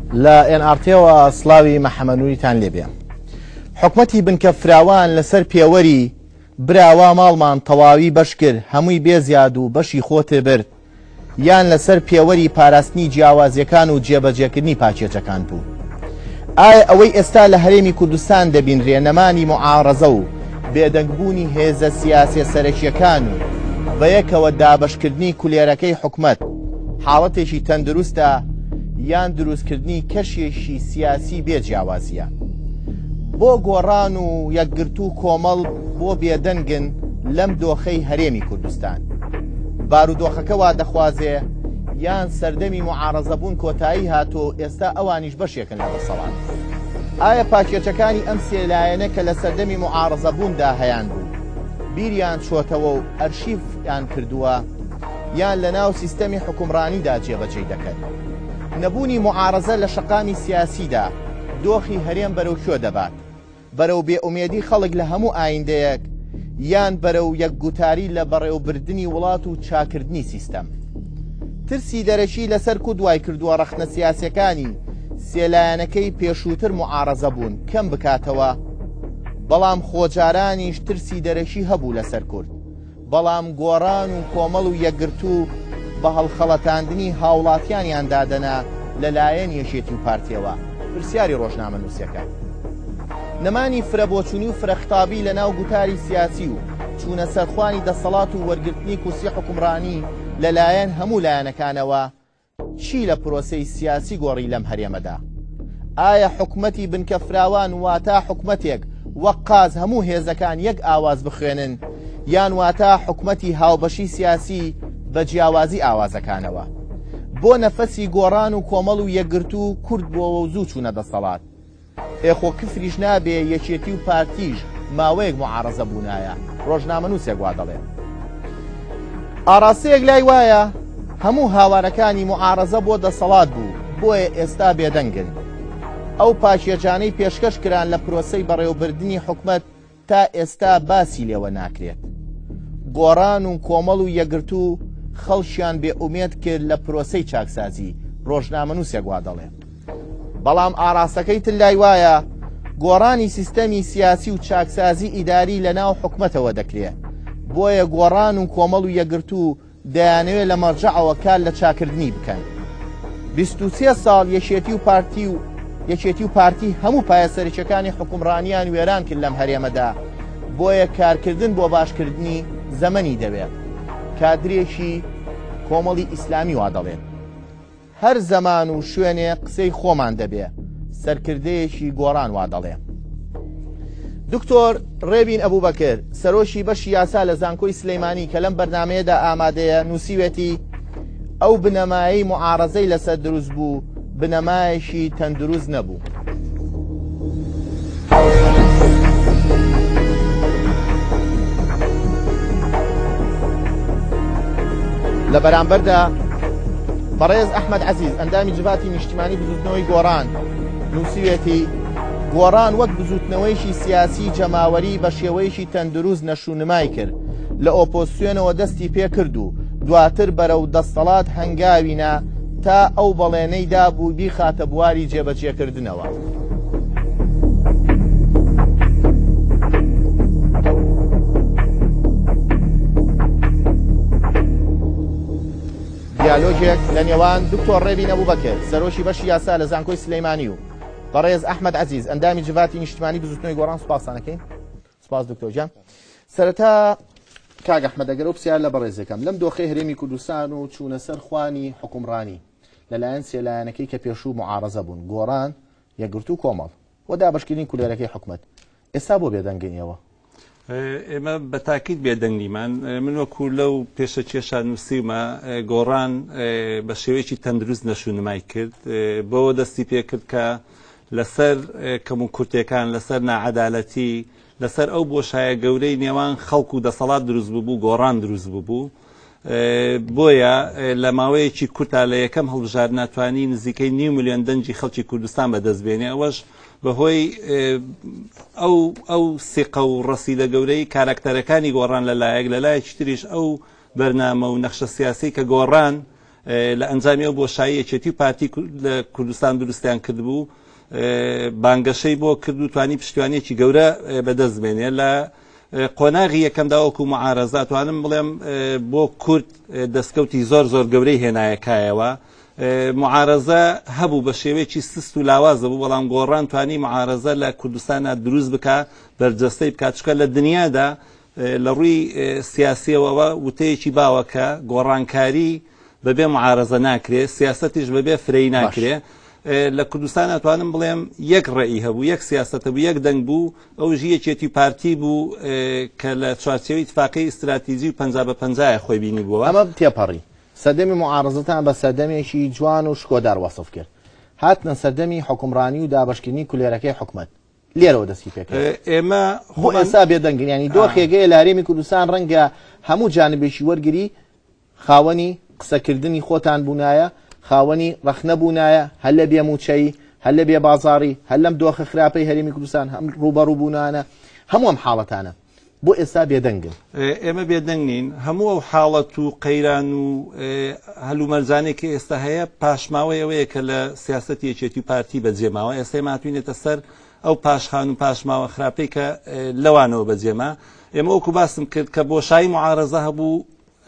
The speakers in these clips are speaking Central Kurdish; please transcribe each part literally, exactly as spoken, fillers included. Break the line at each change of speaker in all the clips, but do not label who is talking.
لا ئێن ئار تیەوە سڵاوی مەحەمەدنووریتان لێبێ. حکومەتی بنکە فراوان لەسەر پێوەری براوە ماڵمان تەواوی بەش کرد هەمووی بێزیاد و بەشی خۆتێ برد، یان لەسەر پێوەری پاراستنی جیاوازیەکان و جێبەجێکردنی پاچێجەکان بوو. ئایا ئەوەی ئێستا لە هەرێمی کوردستان دەبینرێ نەمانی معارەزە و بێدەنگبوونی هێزە سیاسیە سەرەکیەکان و بە یەکەوە دابەشکردنی کولێرەکەی حکومەت حاڵەتێکی تەندروستە یان دروستکردنی کەشێکی سیاسی بێجیاوازیە؟ بۆ گۆڕان و یەکگرتو و کۆمەڵ بۆ بێدەنگن لەم دۆخەی هەرێمی کوردستان. بارودۆخەکە وا دەخوازێ یان سەردەمی معارەزەبوون کۆتایی هاتۆ ئێستا ئەوانیش بەشێکن لە دەسەڵات. ئایا پاکێچەکانی ئەم سێلایەنە کە لە سەردەمی معارەزەبووندا هەیان بوو بیریان چۆتەوە و ئەرشیفیان کردووە یان لە ناو سیستەمی حکومڕانیدا جێبەجێ دەکەن؟ نەبوونی معارەزە لە شەقامی سیاسیدا دۆخی هەرێم بەرەو کێ دەبات؟ بەرەو بێئومێدی خەڵک لە هەموو ئایندەیەک یان بەرەو یەکگوتاری لە بەڕێوەبردننی وڵات و چاکردنی سیستەم؟ ترسی دەرەکی لەسەر کو دوای کردووە ڕەخنە سیاسەکانی سێلایەنەکەی پێشووتر معارەزە بوون کەم بکاتەوە، بەڵام خۆجارانیش ترسی دەرەکی هەبوو لەسەر کورد، بەڵام گۆڕان و کۆمەڵ و یەکگرتو بە هەڵخەڵەتاندنی هاوڵاتیانیان دادەنا لەلایەن یەکێتی و پارتیەوە. پرسیاری ڕۆژنامە نووسەکە نەمانی فرەبۆچوونی و فرەختابی لە ناو گوتاری سیاسی و چوونە سەرخوانی دەسەڵات و وەرگرتنی کورسی حکومڕانی لەلایەن هەموو لایەنەکانەوە چی لە پرۆسەی سیاسی گۆڕی لەم هەرێمەدا؟ ئایا حکومەتی بنکە فراوان واتە حکومەتێک وەک قاز هەموو هێزەکان یەک ئاواز بخوێنن، یان واتە حکومەتی هاوبەشی سیاسی بە جیاوازی ئاوازەکانەوە؟ بۆ نەفەسی گۆڕان و کۆمەڵ و یەکگرتو کورد بۆەوە زوو چوونە دەسەڵات. ئێخۆ کفریش نابێ یەکێتی و پارتیش ماوەیەک معارەزە بوونایە. ڕۆژنامە نووسێک وا دەڵێ ئاراستەیەک لای وایە هەموو هاوارەکانی معارەزە بۆ دەسەڵات بوو، بۆیە ئێستا بێدەنگن. ئەو پاکێجانەی پێشکەش کران لە پرۆسەی بەڕێوەبردننی حکومەت تا ئێستا باسی لێوە ناکرێت. گۆڕان و کۆمەڵ و یەکگرتو خەڵکیان بێئومێد کرد لە پرۆسەی چاکسازی. ڕۆژنامە نووسێک وا دەڵێ بەڵام ئاراستەکەی تر لای وایە گۆڕانی سیستەمی سیاسی و چاکسازی ئیداری لە ناو حکومەتەوە دەکرێت، بۆیە گۆڕان و کۆمەڵ و یەکگرتو دەیانەوێت لە مەرجەعەوە کار لە چاکردنی بکەن. بیست و سێ ساڵ یەکێتی و پارتی و یەکێتی و پارتی هەموو پایەسەرچەکانی حکومڕانیان وێران کرد لەم هەرێمەدا، بۆیە کارکردن بۆ باشکردنی زەمەنی دەوێت. کادرێکی کۆمەڵی ئیسلامی وا دەڵێت هەر زەمان و شوێنێ قسەی خۆمان دەبێ، سەرکردەیەکی گۆڕان وا دەڵێ. دکتۆر ڕێبین ئەبوبەکر سەرۆشی بەشی یاسا لە زانکۆی سلەیمانی کە لەم بەرنامەیەدا ئامادەیە نووسیوێتی ئەو بنەمایی معارەزەی لەسەر دروست بوو بنەمایەکی تەندروست نەبوو. لە بەرامبەردا بەڕێز ئەحمەد عەزیز ئەندامی جڤاتی نیشتیمانی بزوتنەوەی گۆڕان نووسیوێتی گۆڕان وەک بزوتنەوەیشی سیاسی جەماوەری بە شێوەیەکی تەندروست نەشونمای کرد، لە ئۆپۆزیسیۆنەوە دەستی پێ کرد و دواتر بەرەو دەسەڵات هەنگاوینە تا ئەو بەڵێنەی دابوو بیخاتە بواری جێبەجێکردنەوە. دیالۆگێک لە نێوان دکتۆر ڕێبین ئەبوبەکر سەرۆشی بەشی یاسا لە زانکۆی سلەیمانی و بەڕێز ئەحمەد عەزیز ئەندامی جڤاتی نیشتیمانی بزوتنەوەی گۆڕان سوپاسانەکەین. سپاس دکتۆر جان. سەرەتا کاک ئەحمەد ئەگەر ئەو پرسیار لە بەڕێزەکەم لەم دۆخەی هەرێمی کوردستان و چوونە سەر خوانی حکومڕانی لەلایەن سێلایەنەکەی کە پێشوو معارەزە بوون، گۆڕان یەکگرتو و کۆمەڵ و دابەشکردنی کولێرەکەی حکومەت، ئێستا بۆ بێدەنگێنیەوە؟
ئێمە بە تاکید بێدەنگیمان من وەکو لەو پێشە کێشان نووسیمە گۆڕان بە شێوەیەکی تەندروست نەشونمای کرد، بۆەوە دەستی پێ کرد کە لەسەر کەم و کورتەکان لەسەر ناعەدالەتی لەسەر ئەو بۆشایە گەورەی نێوان خەڵک و دەسەڵات دروست بوو، گۆڕان دروست بوو. بۆیە لە ماوەیەکی کورتا لە یەکەم هەڵبژار ناتوانی نزیکەی نیو میلیۆن دەنجی خەڵکی کوردستان بەدەستبێنێ، ئەوەش بەهۆی ئەو ئەو سێقە و ڕەسیدە گەورەی کاراکتەرەکانی گۆڕان لەلایەک لەلایەکی تریش ئەو بەرنامە و نەخشە سیاسی کە گۆڕان لە ئەنجامی ئەو بۆشاییەکێتی و پارتی لە کوردستان دروستیان کردبوو بانگەشەی بۆ کرد و توانی پشتیوانێکی گەورە بەدەست بێنێ لە قۆناغی یەکەمدا وەکو معارەزە توانم بڵێم بۆ کورد دەستکەوتی زۆر زۆر گەورەی هێنایەکایەوە معارەزە هەبوو بە شێوەیەکی سست و لاوازە بوو بەڵام گۆڕان توانی معارەزە لە کوردستانە دروست بکە بەرجەستەی بکات چکە لە دنیادا لە ڕووی سیاسیەوەوە وتەیەکی باوە کە گۆڕانکاری بەبێ معارەزە ناکرێت سیاسەتیش بەبێ فرەی ناکرێت لە کوردستان ئەتوانم بڵێم یەک ڕێی هەبوو یەک سیاسەتە بوو یەک دەنگ بوو ئەو ژیەکێتی پارتی بوو کە لە چوارچێوەی اتفاقی استراتیژی و پەنجا بە پەنجایە خۆی بینی بووە
ئەمە تێپەڕی سەردەمی معارەزەتان بە سەردەمێکی جوان و شکۆدار وەسف کرد هاتنە سەردەمی حکومڕانی و دابەشکردنی کولێرەکەی حکومەت لێرەوە دەستی پێکرد
ئێمە
بۆ ئەسا بێدەنگن ینی دۆخێگەی لە هەرێمی کوردستان ڕەنگە هەموو جانبێکی وەرگری خاوەنی قسەکردنی خۆتان بوونایە خاوەنی ڕەخنە بوونایە هەل لە بێموچەی هەل لە بێ بازاڕی هەل لەم دۆخە خراپەی هەرێمی کوردستان هەم ڕوبەڕوو بوونانە هەموو ئەم حاڵەتانە بۆ ئێستا بێدەنگن
ئێمە بێدەنگ نین هەموو ئەو حاڵەت و قەیران و هەلومەرجانێکی ئێستا هەیە پاشماوەی ئەوەیە کە لە سیاسەتی یەکێتی و پارتی بەجێماوە ئێستا ماتوینێتە سەر ئەو پاشخان و پاشماوە خراپەی کە لەوانەوە بەجێما ئێمە وەکو باسم کرد کە بۆشایی معارەزە هەبوو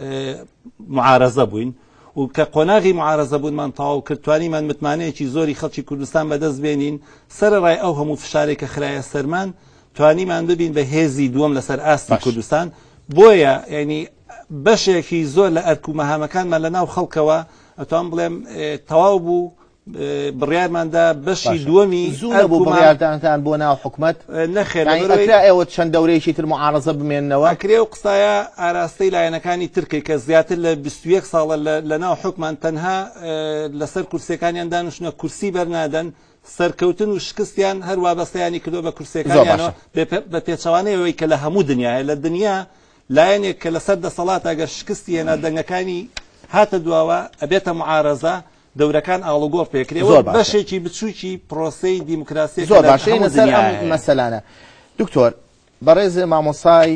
معارەزە بووین و کە قۆناغی معارەزە بوونمان تەواو کرد توانیمان متمانەیەکی زۆری خەڵکی کوردستان بەدەست بێنین سەرەڕای ئەو هەموو فشارێکە خرایە سەرمان توانیمان ببین بە هێزی دووەم لەسەر ئاستی کوردستان بۆیە یعنی بەشێکی زۆر لە ئەرک و مەهامەکانمان لە ناو خەڵکەوە ئەتوان بڵێم تەواو بوو بڕیارماندا بەشی دووەمی
زوو بوو بڕیاردانتان بۆ ناو حکومەت
نەخێر
ئێوە چەند دەورەیەکی تر معارەزە بمێننەوە
ئەکرێ و قسایە ئاراستەی لایەنەکانی ترکی کە زیاتر لە بیست و یەک ساڵە لە ناو حکومان تەنها لەسەر کورسیەکانیان دانوشنە کورسی بەرنادەن سەرکەوتن و شکستیان هەروە بەستەیانی کردو بە کورسەکانیانەوە بە پێچەوانەیەوەی کە لە هەموو دنیاە لە دنیا لایەنێک کە لەسەر دەسەڵات ئەگەر شکستی هێنا دەنگەکانی هاتە دواوە ئەبێتە معارەزە دەورەکان ئاڵوگۆڕ پێکرێەوە بەشێکی بچووکی پرۆسەی دیموکراسی
زۆر باشەی لەسەر ئەم مەسەلانە دکتۆر بەڕێز مامۆسای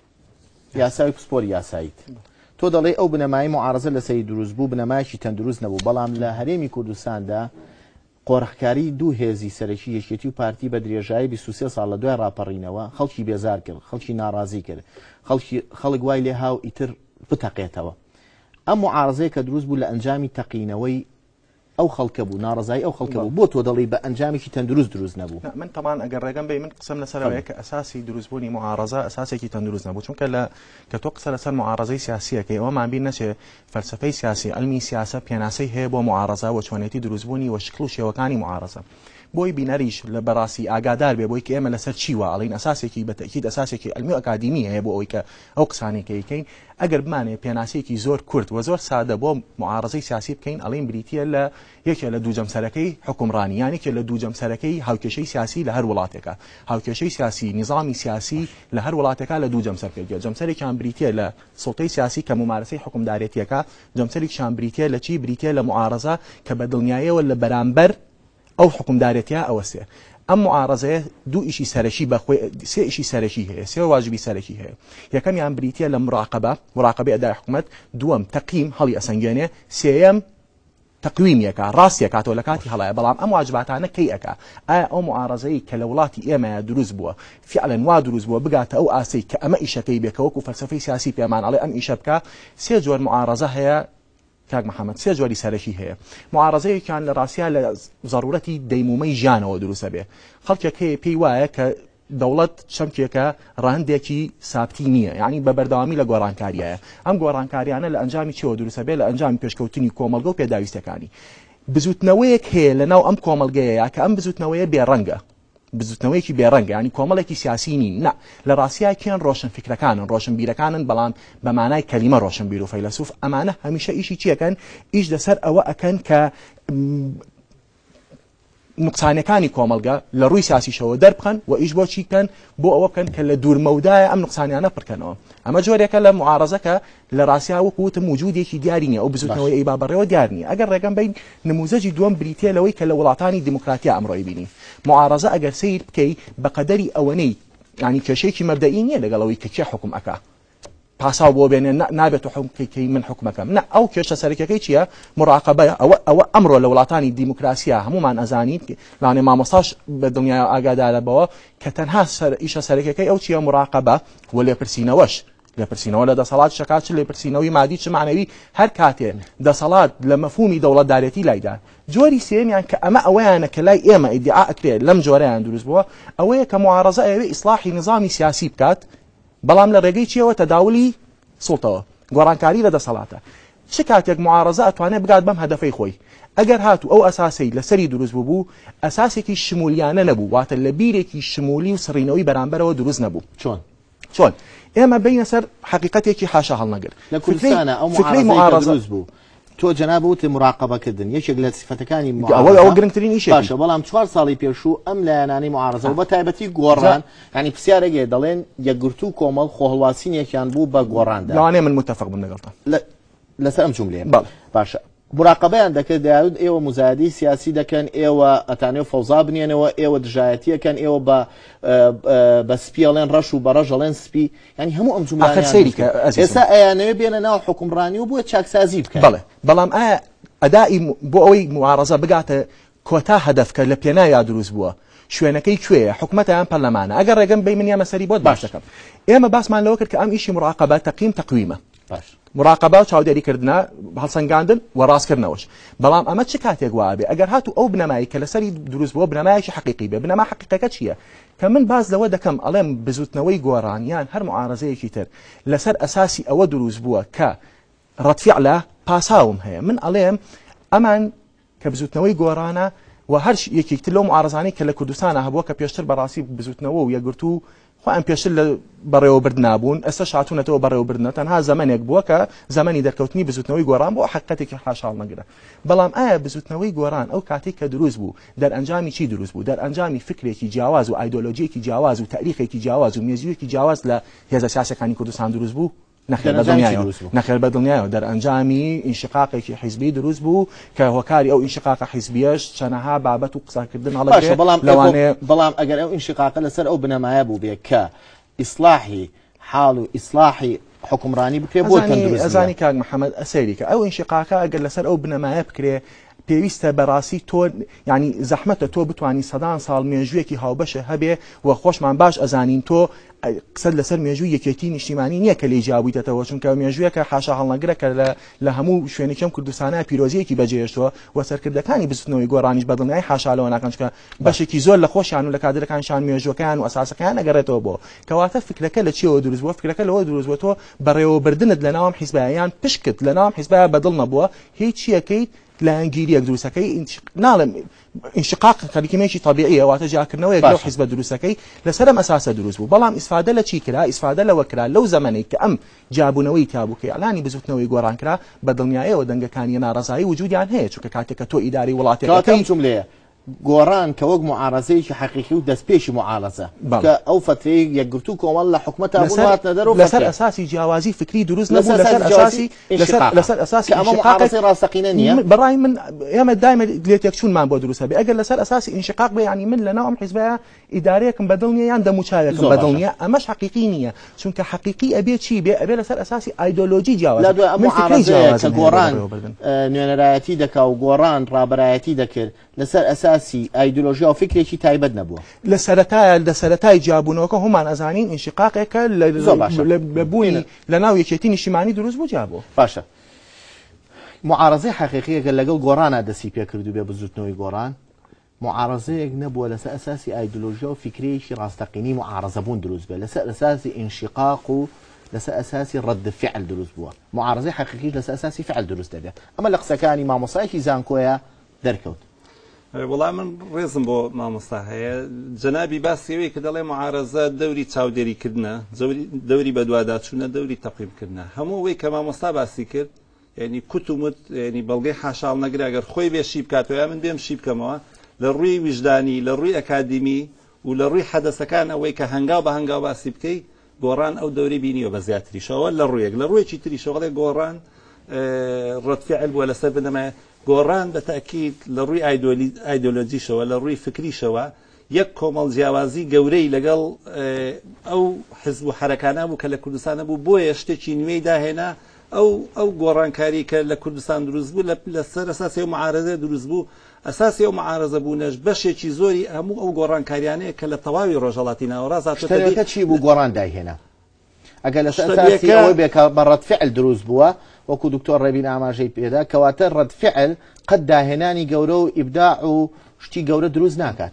یاساوی پسپۆری یاساییت تۆ دەڵێ ئەو بنەمای معارەزە لە سەری دروست بوو بنەمایکی تەندروست نەبوو بەڵام لە هەرێمی کوردستاندا قۆڕەخکاری دوو هێزی سەرەکی یەکێتی و پارتی بە درێژایی بیست و سێ ساڵ لە دوای ڕاپەڕینەوە خەڵکی بێزار کرد خەڵکی ناڕازی کرد خەڵک وای لێ هاو ئیتر بتەقێتەوە ئەم معارەزەیە کە دروست بوو لە ئەنجامی تەقینەوەی ئەو خەڵکە بوو ناڕزایی ئەو خەڵکە بوو بۆ تۆ دەڵی بە ئەنجامێکی تەندروست دروست نەبوو
من تەمان ئەگەر ڕێگەم بێ من قسەم لەسەرەوەیە کە ئەساسی دروستبوونی معارەزە ئەساسێکی تەندروست نەبوو چونکە لە کە تۆ قسە لەسەر معارەزەی سیاسیەکەی ئەوەمان بیر نەچێ فەلسفەی سیاسی ئەلمی سیاسە پێناسەی هەیە بۆ معارەزە و چۆنێتی دروستبوونی و شکل و شێوەکانی معارەزە بۆی بینەریش لە بەڕاستی ئاگادار بێ بۆی کە ئێمە لەسەر چیوە ئەڵین ئەساسێکی بەتەکید ئەساسێکی ئەلمی و ئەکادیمی هەیە بۆ ئەوەی کە ئەو قسانێکە یکەین ئەگەر بمانێ پێناسەیەکی زۆر کورت و زۆر سادە بۆ معارەزەی سیاسی بکەین ئەڵین بریتیە لە یەکێ لە دوو جەمسەرەکەی حکومڕانی یانێکێ لە دوو جەمسەرەکەی هاوکێشەی سیاسی لە هەر وڵاتێکە هاوکێشەی سیاسی نظامی سیاسی لە هەر وڵاتێکە لە دوو جەمسەر پێگە جەمسەرێکیان بریتیە لە سڵتەی سیاسی کە ممارەسەی حکومدارێتیەکە جەمسەرێکیان بریتیە لە چی بریتیە لە معارەزە کە بە دڵنیاییەوە لە بەرامبەر ئەو حکومدارێتیە ئەوە سێ ئەم معارەزەیە دوو ئیشی سەرەکی بەخۆی سێ ئیشی سەرەکی هەیە سێ واجبی سەرەکی هەیە یەکەمیان بریتیە لە مراقبە مراقبەی ئەدای حکومەت دووەم تەقیم هەڵی ئەسەنگێنێ سێەم تەقویمیەکە ڕاستیەکاتەوە لە کاتی هەڵایە بەڵام ئەم واجباتانە کەی ئەکا ئایا ئەو معارەزەی کە لە وڵاتی ئێمەیە دروست بووە فعلا وا دروست بووە بگاتە ئەو ئاسەی کە ئەمە ئیشەکەی بێکەوەکو فەلسفەی سیاسی پێمان ئەڵێ ئەم ئیشە بکە سێ جۆر معارەزە هەیە کاک محەممەد سێ جۆری سەرەکی هەیە معارەزەیەکیان لە ڕاستیا لە ضرورەتی دەیمومەی ژیانەوە دروستە بێ خەڵکێک هەیە پێی وایە کە دەوڵەت چەمکێکە ڕەهندێکی سابتی نییە یعنی بە بەردەوامی لە گۆڕانکاریایە ئەم گۆڕانکاریانە لە ئەنجامی چێوە دروستە بێ لە ئەنجامی پێشکەوتنی کۆمەلگە و پێداویستەکانی بزوتنەوەیەک هەیە لە ناو ئەم کۆمەلگەیە کە ئەم بزوتنەوەیە بێڕەنگە بزوتنەوەیکی بێڕەنگە ینی کۆمەڵێکی سیاسی نین نا لە ڕاستیاکیان ڕۆشنفکرەکانن ڕۆشنبیرەکانن بەڵام بە مانای کەلیمە ڕۆشنبیر و فەیلسوف ئەمانە هەمیشە ئیشی چیەکەن ئیش لەسەر ئەوە ئەکەن کە نقصانەکانی کۆمەلگە لە ڕووی سیاسیشەوە دەربخەن و ئیش بۆ چیکەن بۆ ئەوە بکەن کە لە دوورمەودایە ئەم نقصانیانە پڕکەنەوە ئەمە جۆرێکە لە معارەزەکە لە ڕاستیا وەکوتم موجودێکی دیاری نیە ئەو بزوتنەوەی ئەی بابەڕێوە دیار نیە ئەگەر ڕێگەم بین نموزەجی دووەم بریتیە لەوەی کە لە وڵاتانی دیموکراتیا ئەمڕۆی بینی معارەزە ئەگەر سیر بکەی بەقەدەری ئەوەنەی ینی کێشەیەکی مەبدەئی نییە لەگەڵەوەی کە کێ حکوم ئەکا پاساو بۆ بێنێ نابێت و حکومەکەی من حکومەکەم نه ئەو کێشە سەرەکیەکەی چییە مراقبەیە ئەوە ئەوە ئەمڕۆ لە وڵاتانی دیموکراسیا هەمومان ئەزانین لاانێ مامۆستاش بە دنیا ئاگادارە بەوە کە تەنها ئیشە سەرەکیەکەی ئەو چییە مراقبە و لێپرسینەوەش لێپرسینەوە لە دەسەڵات شکات لێپرسینەوەی مادی چ معنەوی هەر کاتێ دەسەڵات لە مەفهومی دەوڵەتدارەتی لایدا جۆری سێمیان کە ئەمە ئەوەیانە کە لای ئێمە ئیدعا ئەکرێت لەم جۆرەیان دروست بووە ئەوەیە کە معارەزە ئەوێ ئیسلاحی نظامی سیاسی بکات بەڵام لە ڕێگەی چیەوە تەداولی سوڵتەوە گۆڕانکاری لە دەسەڵاتە چ کاتێک معارەزە ئەتوانێت بگات بەم هەدەفەی خۆی ئەگەر هاتو ئەو ئەساسی لەسەری دروست بوو ئەساسێکی شمولیانە نەبوو واتە لە بیرێکی شمولی و سڕینەوەی بەرامبەرەوە دروست نەبوو
چۆن
چۆن ئێمە بینە سەر حقیقەتێکی حاشا هەڵنەگرت
لە کوردستانە ئەو معارەزە دروست بوو تۆ جەناب وتی مراقبەکردن یەکێک لە سیفەتەکانی
ئەوە گرنگترین ئیشە
باشە بەڵام چوار ساڵی پێشوو ئەم لایەنانەی معارەزە و بە تایبەتی گۆڕان ینی پرسیارەگەی دەڵێن یەکگرتو و کۆمەڵ خۆهڵواسینێکیان بوو بە گۆڕاندا
لەوانەیە من متفق بم لەگەڵتە
لەسەر ئەم جوملەیە باشە مراقبەیان دەکرد داود ئێوە مزایدەی سیاسی دەکەن ئێوە ئەتانێ فەوزا بنێنەوە ئێوە دژایەتیەکەن ئێوە بە بە سپیڵێن ڕەش و بە ڕەژەڵێن سپی ینی هەموو ئەم جوملە ئێستا ئەیانەوە بێنە ناو حکومڕانی و بۆ چاکسازی بکەن
بەڵێ بەڵام ئایا ئەدای بۆ ئەوەی معارەزە بگاتە کۆتا هەدەفکە لە پێناوی دروست بووە شوێنەکەی کوێیە حکومەتیان پەرلەمانە ئەگەر ڕێگەم بەی منیا مەسەری بۆت باش دەکەم ئێمە باسمان لەوە کرد کە ئەم ئیشی مراقبە تەقیم تەقویمە مراقبە و چاودێریکردنە هەڵسەنگاندن و ڕاستکردنەوەش بەڵام ئەمە چ کاتێک وابێ ئەگەر هاتو ئەو بنەمایی کە لەسەری دروست بووە بنەمایەکی حقیقی بێ بنەما حقیقەکە چییە کە من باز لەوە دەکەم ئەڵێم بزوتنەوەی گۆڕانیان هەر معارەزەیەکی تر لەسەر ئەساسی ئەوە دروست بووە کە ڕەتفیعلە پاساوم هەیە من ئەڵێم ئەمان کە بزوتنەوەی گۆڕانە و هەر یەکێکتر لەو معارەزانەی کە لە کوردستانە هەبووە کە پێشتر بەڕاستی بزوتنەوە و یەکگرتو خۆیان پێشتر لە بەڕێوەبرد نابوون ئێستا هاتوونەتەوە بەڕێوەبردنە تەنها زەمانێک بووە کە زەمانی دەرکەوتنی بزوتنەوەی گۆڕان بۆ حقیقەتێکی حاشاڵ نەگرە بەڵام ئایا بزوتنەوەی گۆڕان ئەو کاتێک کە دروست بوو دەرئەنجامی چی دروست بوو دەرئەنجامی فکرێکی جیاواز و ئایدۆلۆژیەکی جیاواز و تاریخێکی جیاواز و مێژوویەکی جیاواز لە هێزە سیاسەکانی کوردستان دروست بوو نەخێر بەدڵنیایەوە نەخێر بەدڵنیایەوە دەرئەنجامی ئینشقاقێکی حیزبی دروست بوو کە هۆکاری ئەو ئینشقاقە حیزبیەش چەنەها بابەت و قسەکردن هەڵەگرێت
لەوانەیە بەڵام ئەگەر ئەو ئینشقاقە لەسەر ئەو بنەمایە بوو بێ کە ئیسلاحی حاڵ و ئیسلاحی حکومڕانی بکرێ بۆ
ئەزانی کاک محەممەد ئەسەری کە ئەو ئینشقاقە ئەگەر لەسەر ئەو بنەمایە بکرێ پێویستە بەڕاستی تۆ ینی زەحمەتە تۆ بتانی سەدان ساڵ مێژوویەکی هاوبەشە هەبێ و خۆشمان باش ئەزانین تۆ قسەد لەسەر مێژووی یەکێتی نیشتیمانی نییە کە لێ جیاویتەوە چونکە مێژوویەکە حاشا هەڵنەگرە کە لە هەموو شوێنێکم کوردستانە پیرۆزیەکی بەجێشتووە و سەرکردەکانی بستنەوەی گۆڕانیش بەدڵنیای حاشالەوە ناکەن چکە بەشێکی زۆر لە خۆشیان و لە کادرەکانشان مێژوەکەیان و ئەساسەکەیان ئەگەڕێتەوە بۆ کەواتە فکرەکە لە چیەوە دروست بووە فکرەکە لەوە دروست بووە تۆ بەڕێوەبردنت لە ناوام حیزبایان پشکت لە ناوام حیزبایە بەدڵ نەبووە هیچ چیەکەیت لایەنگیریەک دروستەکەی ناڵم انشقاق کەلیمەیەکی طبیعیە واتە جیاکردنەوەیەک لەو حیزبە دروستەکەی لەسەرم ئەساسە دروست بوو بەڵام ئیسفادە لە چی کرا ئیسفادە لەوە کرا لەو زەمانەی کە ئەم جابوونەوەی تابوو کە ئەڵانی بزوتنەوەی گۆڕان کرا بەدڵنیایەوە دەنگەکانی ناڕەزایی وجودیان هەیە چونکە کاتێک کە تۆ ئیداری وڵاتێکەکەی
جملەیە گۆڕان کە وەک معارەزەیەکی حقیقی و دەستپێشی معارەزە کە ئەو فترەی یەکگرتو کۆمەڵ لە حکومەتە بووناتە دەرەوە
لەسەر ئەساسی جیاوازی فکری دروست نەبوو لەسەر ئەساسی لەسەر ئەساسی
ئەمە معارەزەی ڕاستەقینە نییە
بەڕای من ئێمە دایمە لێت یەکچوونمان بۆ دروستە بێ ئەگەر لەسەر ئەساسی ئینشقاق بێ ینی من لە ناو ئەم حیزبایە ئیدارەیەکم بەدڵ نییە یان دەموچاوێکم بەدڵ نییە ئەمەش حقیقی نییە چونکە حقیقی ئەبێ چی بێ ئەبێ لەسەر ئەساسی ئایدۆلۆژی جیاواز
من فکری کە گۆڕان نوێنەرایەتی دەکا و گۆڕان ڕابەرایەتی دەکرد لەسەر ئەساسی ئایدۆلۆژی و فکرێکی تایبەت نەبووە
لە سەرەتایە لە سەرەتای جیابوونەوەکە هەمان ئەزانین ئینشقاقێکە لە بوونی لە ناو یەکێتی نیشتیمانی دروست بوو جابوو
باشە معارەزەی حقیقیەکە لەگەڵ گۆڕانە دەستی پێکردو بێ بزوتنەوەی گۆڕان معارەزەیەک نەبووە لەسەر ئەساسی ئایدۆلۆژیا و فکرێکی ڕاستەقینی معارەزەبوون دروست بێ لەسەر ئەساسی ئینشقاق و لەسەر ئەساسی ڕەد فعل دروست بووە معارەزەی حقیقیش لەسەر ئەساسی فعل دروست دەبێت ئەمە لە قسەکانی مامۆسایەکی زانکۆیە دەرکەوت
وەڵام من ڕێزم بۆ مامۆستا هەیە جەنابی باسیەوەی کە دەڵێ معارەزە دەوری چاودێریکردنە دەوری بەدواداچوونە دەوری تەقییمکردنە هەموو ئەوەی کە مامۆستا باسی کرد ینی کوتومت ینی بەڵگەی حاشاڵ نەگرێگەر خۆی بێ شی بکاتەوە من بێم شی بکەمەوە لە ڕووی ویژدانی لە ڕووی ئەکادیمی و لە ڕووی حەدەسەکان ئەوەی کە هەنگاو بە هەنگاو باسی بکەی گۆڕان ئەو دەوری بینیوە بە زیاتریشەوە لە ڕوویەک لە ڕوویەکی تریشەوەڵێ گۆڕان ڕەتفعل بووە لەسەر بنەمایە گۆڕان بە تاکید لە ڕووی ئایدۆلۆژیشەوە لە ڕووی فکریشەوە یەک کۆمەڵ جیاوازی گەورەی لەگەڵ ئەو حزب و حرەکانە بوو کە لە کوردستانە بوو بۆیە شتێکی نوێی داهێنا ئەو ئەو گۆڕانکاری کە لە کوردستان دروست بوو لەسەر ئەساسی ئەو معارەزە دروست بوو ئەساسی ئەو معارەزە بوونەش بەشێکی زۆری هەموو ئەو گۆڕانکاریانەیە کە لە تەواوی ڕۆژهەڵاتی ناوەڕاستە
چی بوو گۆڕان داهێنا ئەگەر لەسەر ئەساسی ئەوەی بێ کە بە ڕەتفعل دروست بووە وەکو دکتۆر ڕێبین ئاماژەی پێدا کەواتە ڕەتفعل قەت داهێنانی گەورە و ئیبداع و شتی گەورە دروست ناکات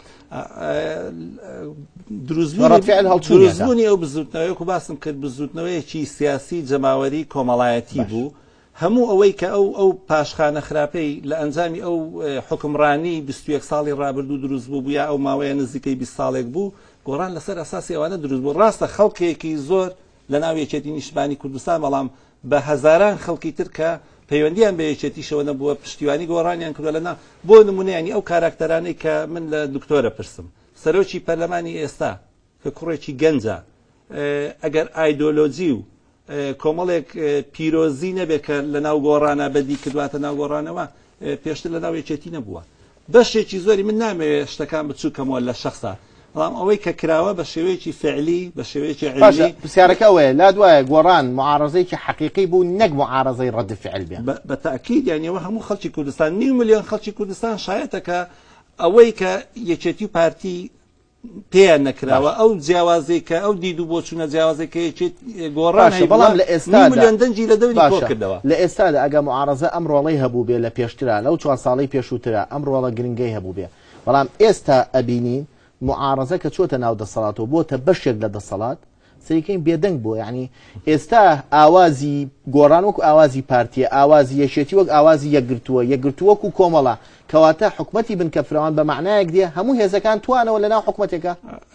دروستبوونی ئەو بزوتنەوەیەک و باسم کرد بزوتنەوەیەکی سیاسی جەماوەری کۆمەڵایەتی بوو هەموو ئەوەی کە ئەو ئەو پاشخانە خراپەی لە ئەنجامی ئەو حکمڕانی بیست و یەک ساڵی ڕابردوو دروست بوو بووە ئەو ماوەیە نزیکەی بیست ساڵێک بوو گۆڕان لەسەر ئەساسی ئەوانە دروست بوو ڕاستە خەڵکێکی زۆر لە ناو یەکێتی نیشتمانی کوردستان بەڵام بە هەزاران خەڵکی تر کە پەیوەندیان بە یەکێتیشەوە نەبووە پشتیوانی گۆڕانیان کردووە لەنا بۆ نمونەیانی ئەو کاراکتەرانەی کە من لە دکتۆرە پرسم سەرۆکی پەرلەمانی ئێستا کە کوڕێکی گەنجە ئەگەر ئایدۆلۆجی و کۆمەڵێک پیرۆزی نەبێت کە لە ناو گۆڕانە بەدی کردواتە ناو گۆڕانەوە پێشتر لە ناو یەکێتی نەبووە بەشێکی زۆری من نامەوێت شتەکان بچووکەمەوە لە شخصا بەڵام ئەوەی کە کراوە بە شێوەیەکی فعلی بە شێوەیەکی علمی
پرسیارەکە ئەوەیە لا دوایە گۆڕان معارەزەیەکی حەقیقی بوو نەک معارەزەی ڕەد فعل بێ
بە تاکید یانیەوە هەموو خەڵکی کوردستان نیم ملیۆن خەڵکی کوردستان شایەتە کە ئەوەی کە یەکێتی و پارتی پێیان نەکراوە ئەو جیاوازەی کە ئەو دید و بۆ چوونە جیاوازەی کە یەکێت گۆڕان
بەڵام لە ئێستا
ملیۆن دەنجی لە دەوری کۆ کردەوە
لە ئێستادا ئەگە معارەزە ئەم ڕۆڵەی هەبوو بێ لە پێشترا لەو چوار ساڵەی پێشووترا ئەم ڕۆڵە گرنگەی هەبوو بێ بەڵام ئێستا ئەبینین معارەزە کە چۆتە ناو دەسەڵاتەوە بۆتە بەشێک لە دەسەڵات سەریکەین بێدەنگ بۆ یعنی ئێستا ئاوازی گۆڕان وەکو ئاوازی پارتیە ئاوازی یەکێتی وەک ئاوازی یەکگرتووە یەکگرتووەکو کۆمەڵە کەواتە حکومەتی بنکەفراوان بە معنایەک دێ هەموو هێزەکان توانەوە لە ناو حکومەتێکە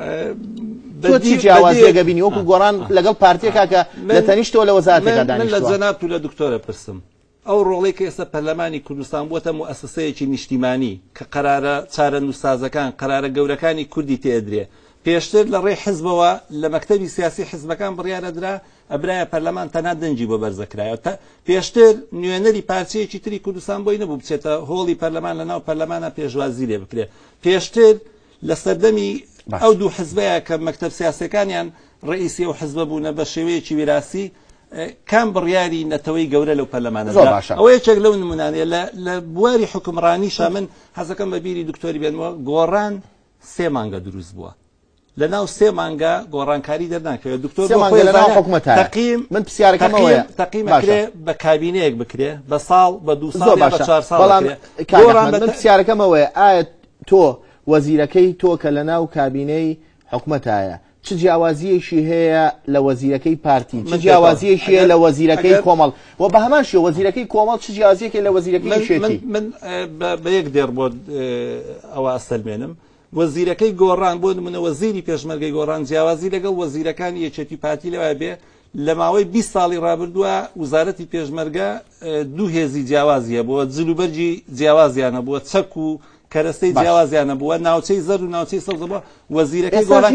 تۆچی جیاوازیەکە بینی وەکو گۆڕان لەگەڵ پارتێکا کە لە تەنیشتەوە لە وەزارەتێکا دانیشتووە
من لە جەناب و لە دکتۆرە پرسم ئەو ڕۆڵەی کە ئێستا پەرلەمانی کوردستان بووەتە موئەسسەیەکی نیشتیمانی کە قەرارە چارە نووسازەکان قەرارە گەورەکانی کوردی تێدرێ پێشتر لە ڕێی حزبەوە لە مەکتەبی سیاسی حزبەکان بڕیارەدرا ئەبرایە پەرلەمان تەنها دەنجی بۆ بەرزەکرایەوە تا پێشتر نوێنەری پارچەیەکی تری کوردستان بۆی نەبوو بچێتە هۆڵی پەرلەمان لە ناو پەرلەمانە پێشوازی لێ بکرێ پێشتر لە سەردەمی ئەو دوو حزبەیە کە مەکتەب سیاسەکانیان ڕئیسی ئەو حزبە بوونە بە شێوەیەکی ویراسی کام بڕیاری نەتەوەی گەورە لەو پەرلەمانەدا ئەوە یەکێک لەو نمونانەیە لە بواری حکومڕانیشە من حەزەکەم بە بیری دکتۆری بێنەوە گۆڕان سێ مانگە دروست بووە لە ناو سێ مانگە گۆڕانکاری دەرناکەوێت دکتۆر
تەقیم من پرسیارەکەمەوەیە
تەقیم بکرێ بە کابینەیەک بکرێ بە ساڵ بە دوو ساڵ بە چوار ساڵ
من پرسیارەکەمەوەیە ئایا تۆ وەزیرەکەی تۆ کە لە ناو کابینەی حکومەتایە چ جیاوازیەشی هەیە لە وەزیرەکەی پارتی چ جیاوازیەشی هەیە لە وەزیرەکەی کۆمەڵ و بە هەمان شێوە وەزیرەکەی کۆمەڵ چ جیاوازیەکەی لە وەزیرەکەی شێتی
من بە یەک دێر بۆ ئەوە ئەستەلمێنم وەزیرەکەی گۆڕان بۆ نمونە وەزیری پێشمەرگەی گۆڕان جیاوازی لەگەڵ وەزیرەکانی یەکێتی پارتی لەوە بێ لە ماوەی بیست ساڵی ڕابردووە وزارەتی پێشمەرگە دوو هێزی جیاوازیە بووە جلوبەرجی جیاوازیانە بووە چەک و کەرەستەی جیاوازیانە بووە ناوچەی زەر و ناوچەی سەوز بووە وەزیرەکەی گۆڕان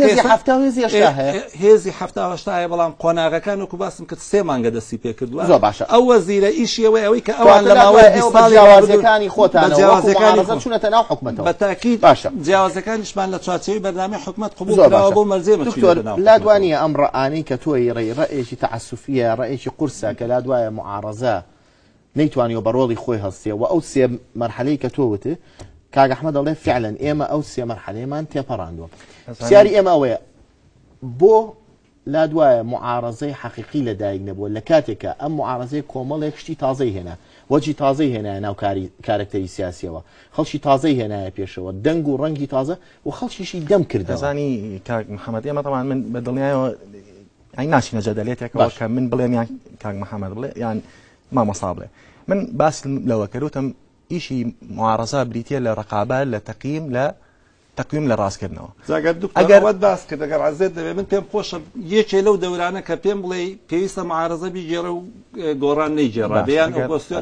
هێزی هەفتا هەشتا هەیە بەڵام قۆناغەکان وەکو باسم کرد سێ مانگە دەستی پێ کردووە ئەو وەزیرە ئیشیەوەی ئەوەی کە ئەوان لە ماوەی بیست ساڵی
جیاوازەکانی خۆتان جیاوازەکانی چوونەتە ناو حکومەتەوە
بە تاکید جیاوازەکانیشمان لە چوارچێوەی بەرنامەی حکومەت قبول کراوە بۆ مەرجێمە
دکتۆر لا دوانیە ئەم ڕائانەی کە تۆی ڕێی ڕێیەکی تەعەسوفیە ڕێیەکی قورسە کە لا دوایە معارەزە نەیتوانیەوە بە ڕۆڵی خۆی هەڵسێ و ئەو سێ مەرحەلەی کە تۆ وتە کاک ئەحمەد دەڵێ فعلا ئێمە ئەو سێ مەرحەلەیەمان تێپەڕاندووە پرسیاری ئێمە ئەوەیە بۆ لا دوایە معارەزەی حەقیقی لەدایک نەبووە لە کاتێکە ئەم معارەزەی کۆمەڵێک شتی تازەی هێنا وەجی تازەی هێنایە ناو کارکتەری سیاسیەوە خەڵکی تازەی هێنایە پێشەوە دەنگ و ڕەنگی تازە و خەڵکیشی دەم کردەوە
زانی کاک محەممەد ئێمە تەمان من بە دڵنیایەوە ئەی ناشینە جەدەلێتێکەوە کە من بڵێم یان کاک محەممەد بڵێ یان مامەسا بڵێ من باس لەوە کەوتم ئیشی معارەزە بریتە لە ڕقابە لە تەقیم لە تەقویم لە ڕاستکردنەوە
ئەگەر باس کرد ئەگەر عزێت دەبێت من پێم خۆشە یەکێ لەو دەورانە کە پێم بڵێ پێویستە معارەزە بیجێڕە و گۆڕان نەیجێڕا بەیان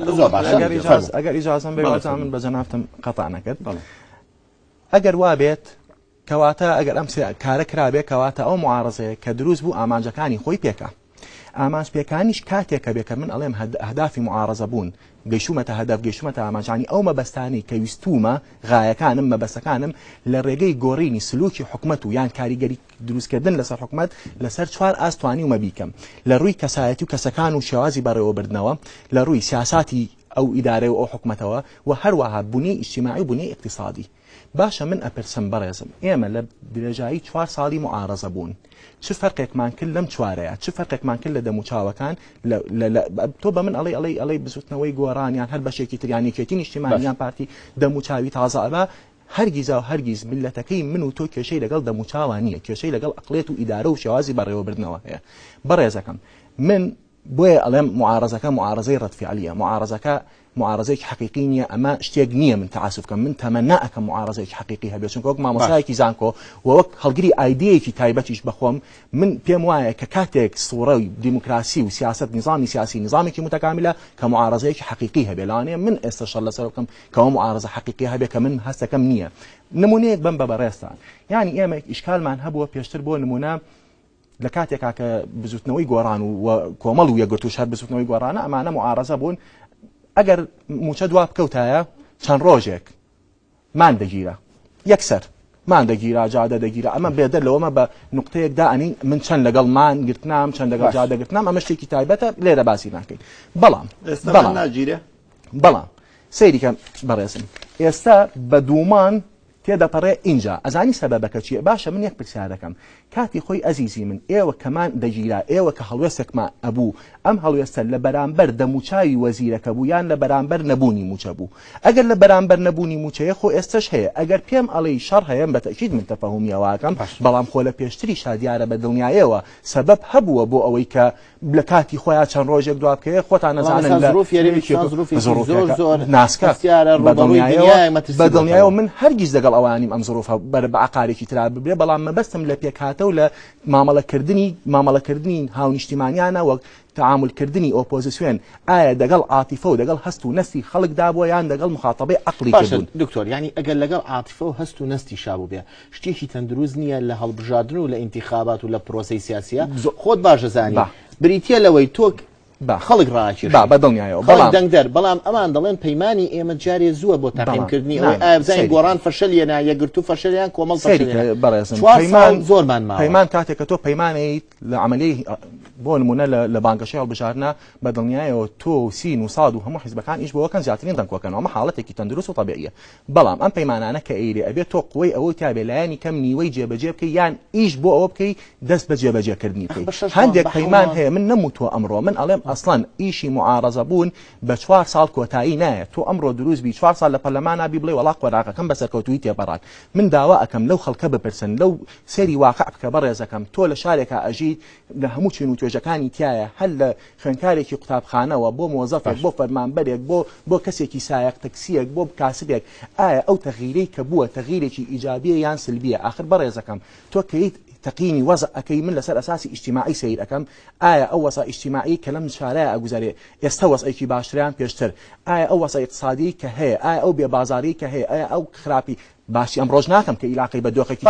ئەگەر ئیجازەم بێت من بە جەنابتم قەتع نەکرد ئەگەر وا بێت کەواتە ئەگەر ئەم کارە کرابێت کەواتە ئەو معارەزەیە کە دروست بوو ئامانجەکانی خۆی پێکە ئامانجپێکانیش کاتێکە بێ کە من ئەڵێم هەدافی معارەزە بوون گەیشومەتە هەدەف گەیشومەتە ئامانجانی ئەو مەبەستانی کە ویستومە غایەکانم مەبەستەکانم لە ڕێگەی گۆڕینی سلوکی حکومەت و یان کاریگەری دروستکردن لەسەر حکومەت لەسەر چوار ئاستوانی و مەبیکەم لە ڕووی کەسایەتی و کەسەکان و شێوازی بەڕێوەبردنەوە لە ڕووی سیاساتی ئەو ئیدارە و ئەو حکومەتەوە و هەروەها بوونی ئیجتیماعی و بوونی اقتصادی باشە من ئەپرسم بەڕێزم ئێمە لە درێژایی چوار ساڵی معارەزە بوون چ فەرقێکمان کرد لەم چوارەیە چ فەرقێکمان کرد لە دەموچاوەکان تۆ بە من ئەڵێ ئەڵێ ئەڵێ بزوتنەوەی گۆڕانیان هەر بەشێکی تریانێکێتی نیشتیمانیان پارتی دەموچاوی تازەبا هەرگیز و هەرگیز ملەتەکەی من و تۆ کێشەی لەگەڵ دەموچاوان نییە کێشەی لەگەڵ ئەقلێت و ئیدارە و شێوازی بەڕێوەبردنەوە هەیە بەڕێزەکەم من بۆیە ئەڵێم معارەزەکە معارەزەی ڕەتفعلیە معارەزەکە معارەزەیەکی حقیقی نییە ئەمە شتێک نییە من تعاسفکەم من تەمەنا ئەکەم معارەزەیەکی حقیقی هەبێت چونکە وەک مامۆستایەکی زانکۆ و وەک هەڵگری ئایدەیەکی تایبەتیش بەخۆم من پێم وایە کە کاتێک سوورەی دیموکراسی و سیاست نظامی سیاسی نظامێکی متکاملە کە معارەزەیەکی حقیقی هەبێ لەوانەیە من ئێستا شەڕ لەسەر بکەم کەەوە معارەزە حقیقی هەبێ کە من هەستەکەم نییە نمونەیەک بم بە بەڕێستان یعنی ئێمە ئیشکالمان هەبووە پێشتر بۆ نمونە لە کاتێکا کە بزوتنەوەی گۆڕان و کۆمەڵ و یەکگرتوش هەر بزوتنەوەی گۆڕانە ئەمانە معارەزە بوون ئەگەر موچە دوا بکەوتایە چەند ڕۆژێک مان دەگیرە یەکسەر مان دەگیرە جادە دەگیرە ئەمە بێدە لەوەمە بە نقطەیەکدا ئەنی من چەند لەگەڵ مان گرتنام چەند لەگەڵ جادەگرتنام ئەمە شتێکی تایبەتە لێرە باسی ناکەین بەڵام
ناگیرە
بەڵام سەیریکە بەڕێزم ئێستا بە دوومان تێدەپەڕێ اینجا ئەزانی سەبەبەکە چیە باشە من یەک پرسیار دەکەم کاتی خۆی ئەزیزی من ئێوە کەمان دەگیرا ئێوە کە هەڵوێستێکمان ئەبوو ئەم هەڵوێستە لە بەرامبەر دەموچاوی وەزیرەکە بوو یان لە بەرامبەر نەبوونی موچە بوو ئەگەر لە بەرامبەر نەبوونی موچەیە خۆ ئێستش هەیە ئەگەر پێم ئەڵێی شەڕ هەیە بەتەکید من تەفەهومیەوەکەم بەڵام خۆ لە پێشتری شادیارە بە دڵنیایەوە سەبەب هەبووە بۆ ئەوەی کە لە کاتی خۆیان چەند ڕۆژێک دوا بکەیە خۆتان نەزانن ناسکە بە دڵنیایەوە من هەرگیز لەگەڵ ئەوانیم ئەم زۆرۆفە بەر بە عقارێکی ترا ببرێ بەڵام مەبەستم لە پێکاتە و لە مامەڵەکردنی مامەڵەکردنی هاونیشتیمانیانە وەک تعاملکردنی ئۆپۆزیسیۆن ئایا دەگەڵ عاتیفە و دەگەڵ هەست و نەستی خەڵکدا بووە یان دەگەڵ مخاتەبەی عەقڵی کردوون
دکتۆر ینی ئەگەر لەگەڵ عاتیفە و هەست و نەستی شابوو بێ شتێکی تەندروست نییە لە هەڵبژاردن و لە ئینتیخابات و لە پرۆسەی سیاسیە خۆت باشە زانی بریتە لەوەی تۆ خەڵک ڕاکێش
بە دڵنیایەوە بەڵام
دەنگدەر بەڵام ئەمان دەڵێن پەیمانی ئێمە جارێ زووە بۆ تاقیمکردنی ئەوەی ئابزای گۆڕان فەشەلیەنە یەکگرت و فەشەلیان کۆمەڵ
پەیمان
زۆرمان ما
پەیمان کاتێک کە تۆ پەیمانەیت لە عملی بۆ نمونە لە بانگەشەی هەڵبژاردنە بە دڵنیایەوە تۆ و سین و ساد و هەموو حیزبەکان ئیش بۆەکەن زیاترین دەنگکۆکەنەوە ئەمە حاڵەتێکی تەندروست و طبیعیە بەڵام ئەم پەیمانانە کە ئەیرێ ئەبێت تۆ قوەی ئەوەی تابێ لایەنی کەم نیوەی جێبەجێ بکەی یان ئیش بۆ ئەوە بکەی دەست بە جێبەجێکردنی بکەی هەندێک پەیمان هەیە من نەموتوە ئەمڕۆ من ئەڵێم ئەسڵەن ئیشی معارەزە بوون بە چوار ساڵ کۆتایی نایە تۆ ئەمڕۆ دروست بی چوار ساڵ لە پەرلەمان نابی بڵێ وەڵا قۆراغەکەم بەسەرکەوتووی تێپەڕات من داوا ئەەکەم لەو خەڵکە بپرسن لەو سەیری واقع بکە بەڕێزەکەم تۆ لە شارێکە ئەژیت لە هەموو چین و توێژەکانی تایە هەر لە خوێندکارێکی قوتابخانەوە بۆ مۆزەفێک بۆ فەرمانبەرێک بۆ بۆ کەسێکی سایق تەکسیەک بۆ کاسبێک ئایا ئەو تەغییرەی کە بووە تەغییرێکی ئیجابیە یان سلبیە آخر بەڕێزەکەم تۆ کەیت تقینی وەزع ئەەکەی من لەسەر ئەساسی ئیجتیماعی سیر ئەەکەم ئایا ئەو وەسا ئیجتیماعی کە لەم شارەیە ئەگوزارێ ئێستا وەسعێکی باشتریان پێشتر ئایا ئەو وەسا اقتصادی کە هەیە ئایا ئەو بێبازاری کە هەیە ئایا ئەو خراپی باشی ئەم ڕۆژ ناکەم کە ئیلاقی بە دۆخێکی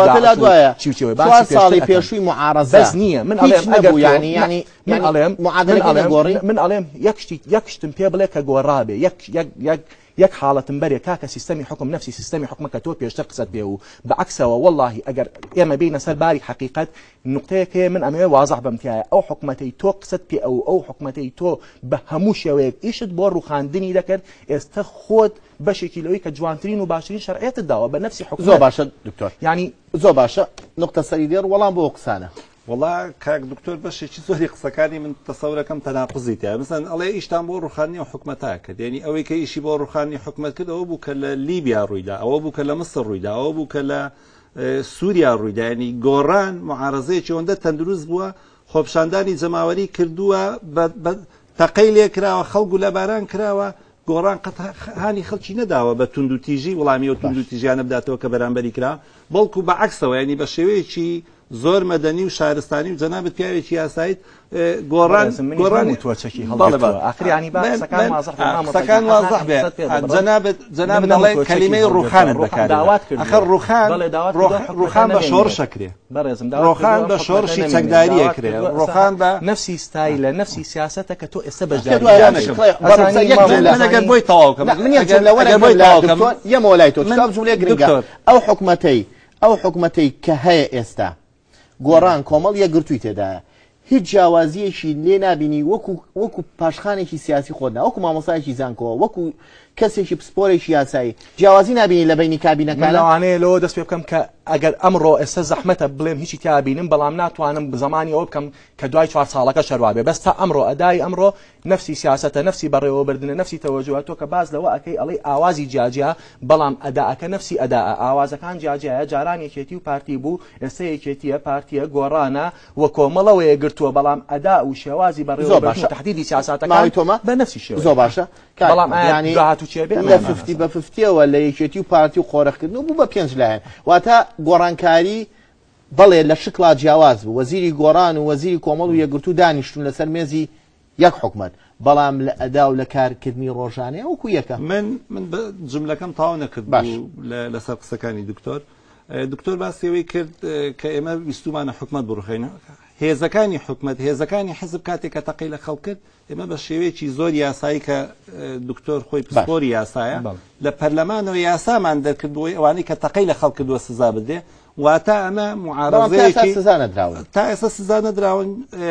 ساڵی پێشووی معارەزە
بەس نییە من ئەڵێم ینی ینی من ئەڵێم من ئەڵێم یەکشتم پێ بڵێ کە گۆڕابێ یەک حاڵەتم بەرێ کاکە سیستەمی حکم نفسی سیستەمی حکومەکە تۆ پێشتر قسەت بێ و بەعکسەوە واللهی ئەگەر ئێمە بینە سەر باری حقیقت نقطەیەک هەیە من ئەمەوێ وازح بمتیایە ئەو حکومەتەی تۆ قسەت پێ ئەو ئەو حکومەتەی تۆ بە هەموو شێوەیەک ئیشت بۆ ڕوخاندنی دەکرد ئێستا خۆت بەشێکی لەوەی کە جوانترین و باشترین شەرعیەتت داوە بە نفسی حکومەت
زۆر باشە دکتۆر
ینی
زۆر باشە نقطە سەری دێر وەڵام بۆ قسانە
وڵا کاک دکتۆر بەشێکی زۆری قسەکانی من تەسەورەکەم تەناقوزی تایە مثلا ئەڵێ ئیشتان بۆ ڕوخاندنی و حکومەتا کرد یعنی ئەوەی کە ئیشی بۆ ڕوخاندنی حکومەت کرد ئەوە بوو کە لە لیبیا ڕوویدا ئەوە بوو کە لە مەسر ڕوویدا ئەوە بوو کە لە سووریا ڕوویدا ینی گۆڕان معارەزەیەکی ئەوەندە تەندروست بووە خۆپشاندانی جەماوەری کردووە بە تەقەی لێ کراوە خەڵک و لەباران کراوە گۆڕان قەت هانی خەڵکی نەداوە بە توند و تیژی وەڵامی و توند و تیژیانە بداتەوە کە بەرامبەری کرا بەڵکو بەعکسەوە ینی بە شێوەیەکی زۆر مەدەنی و شارستانی و جەنابەت پیاوێکی یاساییت گۆڕان
گۆڕانی توچەکی هەڵڵێ
قسەکان وازح بێ جەنابەت جەنابەت دەڵێ کەلیمەی ڕوخانت بەکارداوات کرد
ئەخر
ڕوخان ڕوخان بە شۆڕشە کرێ ڕۆخان بە شۆڕشی چەکداریە کرێ ڕۆخان بە
نفسی ستایلە نفسی سیاسەتە کە تۆ ئێستا
بەشدارەگەر بۆی تەواوکەم
یەمە لای تۆ جملێ گرنگە ئەو حکومەتەی ئەو حکومەتەی کە هەیە ئێستا گۆڕان کۆمەڵ یەکگرتووی تێدایە هیچ جیاوازیەشی لێ نبینی وەکو وەکو پاشخانێکی سیاسی خۆتنا وەکو مامۆسایەکی زانکۆوە وەکو کەسێکی پسپۆرێکی یاسایی جیاوازی نبینی لە بینی کابینەکان
لەوانەیە لەوە دەست پێ بکەم کە ئەگەر ئەمڕۆ ئێستا زەحمەتە بڵێم هیچی تیابینم بەڵام ناتوانم زمانی ئەوە بکەم کە دوای چوار ساڵەکە شەروابێ بەس تا ئەمڕۆ ئەدای ئەمڕۆ نفسی سیاسەتە نفسی بەڕێوەبردنە نفسی تەوەجوهات تۆ کە باز لەوە ئەەکەی ئەڵێ ئاوازی جیاجیا بەڵام ئەداەکە نفسی ئەدا ئاوازەکان جیاجیایە جاران یەکێتی و پارتی بوو ئێستا یەکێتیە پارتیە گۆڕانە وە کۆمەڵەوەیە گرتووە بەڵام ئەدا و شێوازی بەڕێوەبردن تهدیدی سیاسەتەکان بە نفسی شێوە
زۆر باشە
بەڵام ینی هاتوو چێ
لە ففتی بە ففتیەوە لە یەکێتی و پارتی و خۆرەخکردن بوو بە پێنج لایەن واتە گۆڕانکاری بەڵێ لە شکڵا جیاواز بوو وەزیری گۆڕان و وەزیری کۆمەڵ و یەکگرتو دانیشتون لەسەر مێزی یەک حکومەت بەڵام لە ئەدا و لە کارکردنی ڕۆژانەیە وەکو یەکە
من من جملەکەم تاوا نەکرد لەسەر قسەکانی دکتۆر دکتۆر باسیەوەی کرد کە ئێمە ویستومانە حکومەت بڕوخێنە هێزەکانی حکومت هێزەکانی حزب کاتێک کە تەقی لە خەڵک کرد ئێمە بە شێوەیەکی زۆر یاسایی کە دکتۆر خۆی پسپۆری یاسایە لە پەرلەمانەوە یاسامان دەرکرد بۆی ئەوانەی کە تەقی لە خەڵک کردووە سزا بدێ واتە ئەمە معارەزەیەکی تا ئێستا سزا نەدراون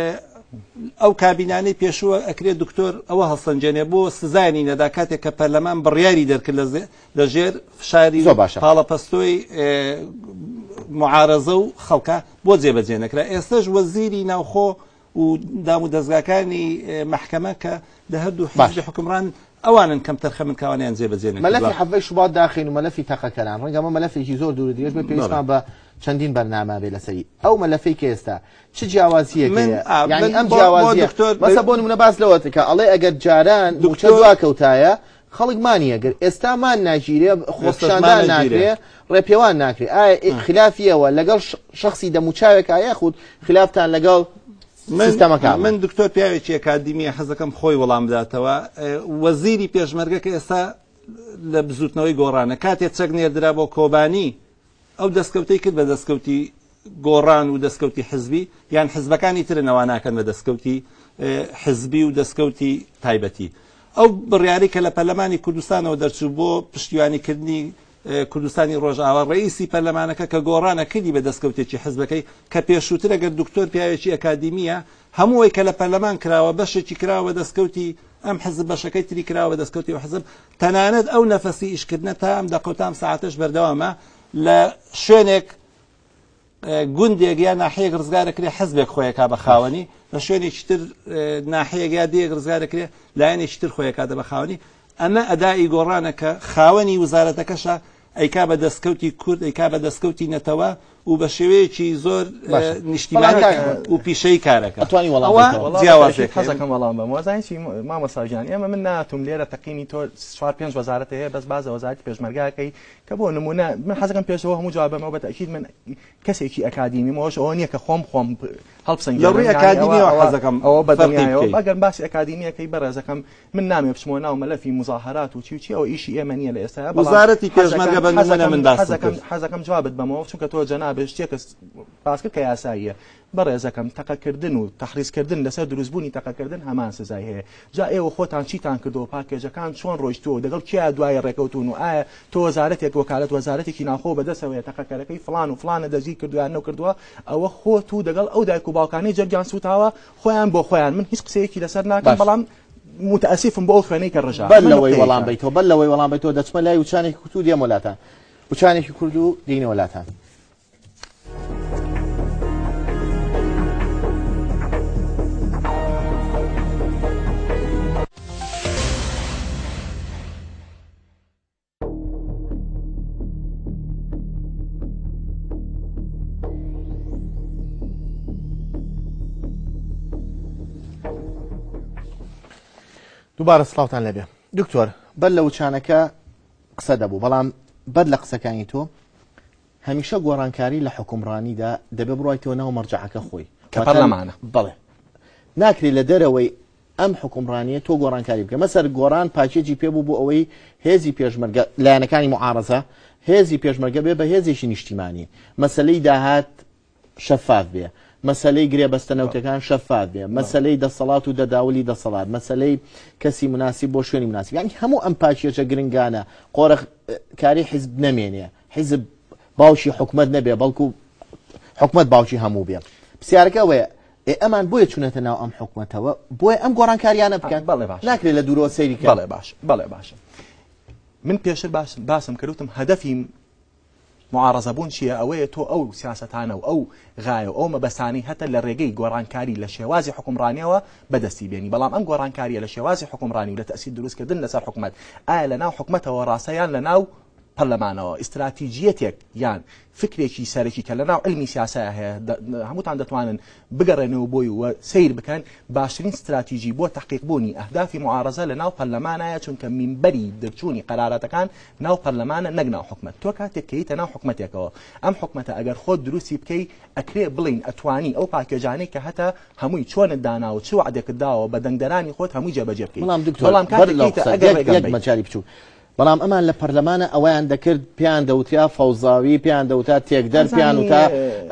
ئەو کابینانەی پێشووە ئەکرێت دکتۆر ئەوە هەڵسەنجێنێ بۆ سزانی نەدا کاتێک کە پەرلەمان بڕیاری دەرکرد لە ژێر فشاری پاڵەپەستۆی معارەزە و خەڵکە بۆ جێبەجێ نەکرا ئێستاش وەزیری ناوخۆ و دام و دەستگاکانی محکەمە کە لە هەردوو حزبی حکومڕان ئەوانن کەم تەرخە من کاوانیان جێبەجێ نەکرا
مەلەفی حەڤەی شوبات داخین و مەلەفی تەقەکەران ڕەنگەمە مەلەفێکی زۆر دوور درێژ بە پێویستمان بە چەندین بەرنامە بێ لەسەری ئەو مەلەفەی کە ئێستا چ جیاوازیەکەیە یعنی ئەم جیاوازیە مەسە بۆ نمونە باس لەوەتەکە ئەڵێ ئەگەر جاران دووچە دواکەوتایە خەڵکمانیە گەر ئێستامان ناگیرێ خۆشاندان ناکرێ ڕێپێوان ناکرێ ئایا خلافیەوە لەگەڵ شخصی دەموچاوێک یاخود خلافتان لەگەڵ
من دکتۆر پیاوێکی ئەکادیمیە حەزەکەم خۆی وەڵام بداتەوە وەزیری پێشمەرگە کە ئێستا لە بزوتنەوەی گۆڕانە کاتێک چەک نێردرا بۆ کۆبانی ئەو دەستکەوتەی کرد بە دەستکەوتی گۆڕان و دەستکەوتی حزبی یان حزبەکانی ترە نەوە ناکەن بە دەستکەوتی حزبی و دەستکەوتی تایبەتی ئەو بڕیاری کە لە پەرلەمانی کوردستانەوە دەرچوو بۆ پشتیوانیکردنی کوردستانی ڕۆژئاوا ڕئیسی پەرلەمانەکە کە گۆڕانە کردی بە دەستکەوتێکی حزبەکەی کە پێشووتر ئەگەر دکتۆر پیاوێکی ئەکادیمیە هەمووی کە لە پەرلەمان کراوە بەشێکی کراوە دەستکەوتی ئەم حزب بەشەکەی تری کراوە دەستکەوتی و حزب تەنانەت ئەو نەفەسی ئیشکردنە تا ئەم دەقەوتام ساعتش بەردەوامە لە شوێنێک گوندێک یا ناحەیەک ڕزگارەکرێ حزبێک خۆیەکا بە خاوەنی لە شوێنێکی تر ناحەیەک یا دەیەک ڕزگارەکرێ لایەنێکی تر خۆیەکاتە بە خاوەنی ئەمە ئەدای گۆڕانە کە خاوەنی وزارەتەکەشە ئەیکا بە دەستکەوتی کورد ئەیکا بە دەستکەوتی نەتەوە و بە شێوەیەکی زۆر نیشتیمانی و پیشەی کارەکە
حەزەکەم وەڵام بەم وەزانیی مامۆستاژیان ئێمە من ناتوم لێرە تەقینی تۆ چوار پێنج وەزارەت هەیە بەس بازە وەزارەتی پێشمەرگاکەی کە بۆ نمونە من حەزەکەم پێشەوە هەموو جوابەمەوە بەتەکید من کەسێکی ئەکادیمی مەوەش ئەوە نییە کە خۆم خۆم هەڵبسەنگی
لە ڕووی ئەکادیمیەوە حەزەکەم
ئەوە بەدڵنیایەوە ئەگەر باسی ئەکادیمیەکەی بەڕێزەکەم من نامێ بچمەوە ناو مەلەفی مزاهرات و چی و چی ئەوە ئیشی ئێمە نییە لە ئێستا
وزارەتی پێشمەرگە بە نمونە من باس
حەزەکەم جوابت بەمەوە چونکە تۆ جەنابێ شتێکە باسکە کە یاساییە بەڕێزەکەم تەقەکردن و تەحریزکردن لەسەر دروستبوونی تەقەکردن هەمان سزای هەیە جا ئێوە خۆتان چیتان کردەوە پاکێجەکان چۆن ڕۆیشتووە دەگەڵ کیا دوای ڕێکەوتون و ئایا تۆ وەزارەتێک وەکالەت وەزارەتێکی ناخۆ بەدەستەوەیە تەقەکەرەکەی فڵان و فڵانە دەزی کردویان نەو کردووە ئەوە خۆت و دەگەڵ ئەو دایک و باوکانەی جەرگیان سوتاوە خۆیان بۆ خۆیان من هیچ قسەیەکی لەسەر ناکەم بەڵام متأسفم بۆ ئەو خوێنەی کە ڕژا
بەر لەوەی وەڵام بیتەوە بەر لەوەی وەڵام بیتەوە دەچمە لای وچانێکی کورد و دێمە وڵاتان وچانێکی کورد و دینە وڵاتان دووبارە سڵاوتان لەبێ دکتۆر بەر لە وچانەکە قسە دەبوو بەڵام بەر لە قسەکانی تۆ هەمیشە گۆڕانکاری لە حکومڕانیدا دەبێ بڕایەوە ناو مەرجەعەکە خۆی
کە پەرلەمانە
بڵێ ناکرێت لە دەرەوەی ئەم حکومڕانیە تۆ گۆڕانکاری بکە مەسەر گۆڕان پاکێجی پێبوو بۆ ئەوەی هێزی پێشمەرگە لایەنەکانی معارەزە هێزی پێشمەرگە بێ بە هێزێکی نیشتیمانی مەسلەی داهات شەفاف بێ مەسلەی گرێبەستەنەوتەکان شەفاف بێ مەسلەی دەسەڵات و دەداولی دەسەڵات مەسلەی کەسی مناسب بۆ شوێنی مناسب یعنی هەموو ئەم پاکێجە گرنگانە قۆرە کاری حیزب نەمێنێ حیزب باوشی حکومت نەبێ بەڵکو حکومت باوکی هەموو بێ پرسیارەکە ئەوەیە ئەمان بۆیە چونەتە ناو ئەم حکومەتەوە بۆیە ئەم گۆڕانکاریانە بکەن ناکرێت لە دوورەوە سەیری کە
بەڵێ باش بەڵێ باشە من پێشتر باسم کردوتم هەدەفی معارەزەبوون چییە ئەوەیە تۆ ئەو سیاسەتانە و ئەو غایە ئەو مەبەستانی هەتە لە ڕێگەی گۆڕانکاری لە شێوازی حکومڕانیەوە بەدەستی بێنی بەڵام ئەم گۆڕانکاریە لە شێوازی حکومڕانی و لە تەسییر دروستکردن لەسەر حکومەت ئایا لە ناو حکومەتەوە ڕاستەیان لە ناو پەرلەمانەوە ئیستراتیجیەتێک یان فکرێکی سەرەکی کە لە ناو علمی سیاسە هەیە هەمووتان دەتوانن بگەڕێنەوە بۆی و سیر بکەن باشترین استراتیژی بۆ تحقیقبوونی ئەهدافی معارەزە لە ناو پەرلەمانایە چونکە مینبەری دەرچوونی قەرارەتەکان ناو پەرلەمانە نەک ناو حکومەت تۆ کاتێک کەیتە ناو حکومەتێکەوە ئەم حکومەتە ئەگەر خۆت دروستی بکەی ئەکرێ بڵین ئەتوانی ئەو پاکێجانەی کە هەتا هەمووی چۆنت دانا و چ وعدێکت داوە بە دەنگدەرانی خۆت هەمووی جێبەجێ بکەیت
بەڵام کاتێک مەجاری بچوو بەڵام ئەمان لە پەرلەمانە ئەویان دەکرد پیان دەوتیا فەوزاوی پیان دەوتا تێکدەر پیان وتا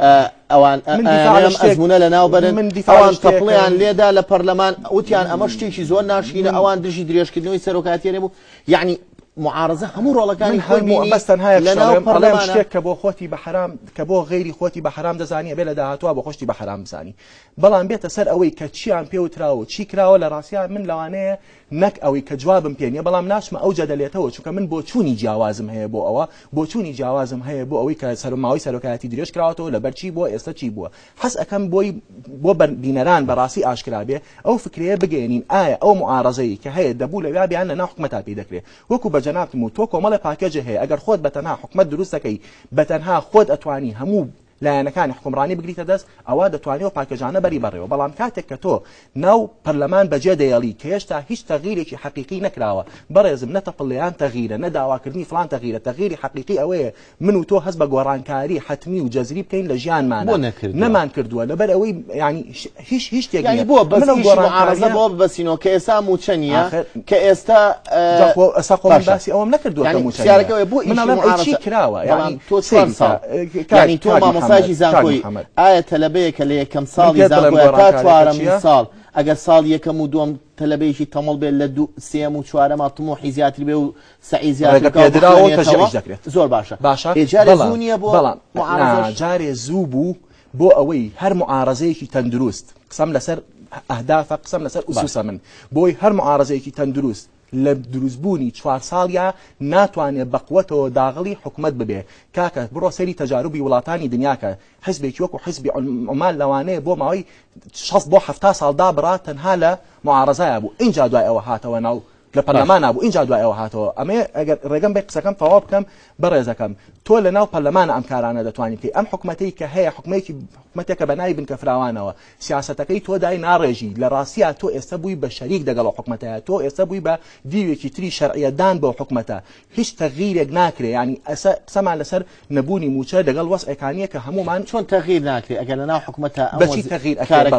ئەوان ئەزمونە لە ناو بەرن ئەوان تەپڵیان لێدا لە پەرلەمان وتیان ئەمە شتێکی زۆر ناشینە ئەوان دژی درێژکردنەوەی سەرۆکاتیێنێ بوو یعنی معارەزە هەموو ڕۆڵەکانی
خۆی بەستەن هەیە شتێک کە بۆ خۆتی بە حرام کە بۆ غێری خۆتی بە حرام دەزانیە بێ لە داهاتوە بۆ خۆشتی بە حرام بزانی بەڵام بێتە سەر ئەوەی کە چیان پێوتراوە چی کراوە لە ڕاستیان من لەوانەیە نەک ئەوەی کە جوابم پێنیە بەڵام ناشمە ئەو جەدەلێتەوە چونکە من بۆ چوونی جیاوازم هەیە بۆ ئەوە بۆ چوونی جیاوازم هەیە بۆ ئەوەی کە سەرماوەی سەرۆکایەتی درێژ کراوەتەوە لەبەر چی بۆ ئێستا چی بووە حەز ئەەکەم بۆی بۆ بینەران بەڕاستی ئاشکرا بێ ئەو فکرەیە بگەێنین ئایا ئەو معارەزەی کە هەیە دەبوو لەوێ بیان لە ناو حکومەتا پێ دەکرێت وەکو بە جەنابتم و تۆ کۆمەڵە پاکێجە هەیە ئەگەر خۆت بەتەنها حکومەت دروست دەکەی بەتەنها خۆت ئەتوانی هەموو لایەنەکانی حکومڕانی بگریتە دەست ئەوە دەتوانێت پاکێجانە بەری بەڕێەوە بەڵام کاتێک کە تۆ ناو پەرلەمان بەجێ دەیەڵی کە هێشتا هیچ تەغییرێکی حەقیقی نەکراوە بەڕێزم نەتەپڵیان تەغیرە نەداواکردنی فلان تەغیرە تەغییری حەقیقی ئەوەیە من و تۆ هەست بە گۆڕانکاری حتمی و جەزری بکەین لە ژیانمان نەمان کردووە لەبەر ئەوەی ینی هیچ هیچ شتێک
بۆ بەسیڕازە بۆ بەسینەوە کە ئێستا موچەنیە کە ئێستا
ئەسا قۆم باسی ئەوم نەکردووە بۆ کراوە
تۆ ساڵ تۆ مامۆساژی زانکۆی ئایا تەلەبەیەکە لە یەکەم ساڵی زانکۆیە تا چوارەمین ساڵ ئەگەر ساڵ یەکەم و دووەم تەلەبەیەکی تەمەڵ بێت لە دوو سێم و چوارەما تمۆحی زیاتر بێ و سەعی زیاتر زۆر باشە جارێ زوو نییە بۆ
جارێ زوو بوو بۆ ئەوەی هەر معارەزەیەکی تەندروست قسەم لەسەر ئەهدافە قسەم لەسەر ئوسوسە من بۆی هەر معارەزەیەکی تەندروست لە دروستبوونی چوار ساڵیا ناتوانێت بەقوەتەوە داغڵی حکومت ببێ کاکە بڕۆ سەری تەجاروبی وڵاتانی دنیاکە حزبێکی وەکو حزبی عمان لەوانەیە بۆ ماوەی شەست بۆ هەفتا ساڵدا بڕا تەنها لە معارەزایە بوو اینجا دوای ئەوە هاتەوە ناو لە پەرلەمان نبوو اینجا دوای ئەوە هاتەوە ئەمێ ئەگەر ڕێگەم بێ قسەکەم تەواو بکەم بەڕێزەکەم تۆ لە ناو پەرلەمانە ئەم کارانە دەتوانانی بکەی ئەم حکومەتەی کە هەیە حکومەتێکی حکومەتێکە بەناوی بنکە فراوانەوە سیاسەتەکەی تۆ دای ناڕێژی لە ڕاستیە تۆ ئێستا بووی بە شەریک دەگەڵ حکومەتەیە تۆ ئێستا بووی بە دیوێکی تری شەرعیەدان بۆ حکومەتە هیچ تەغییرێک ناکرێ ینی ئەسا قسەمان لەسەر نەبوونی موچە دەگەڵ وەسعەکانیە کە هەمومان
چۆن تەغییر ناکرێ ئەگەر لە ناو حکومەتە
بەچی تەغییر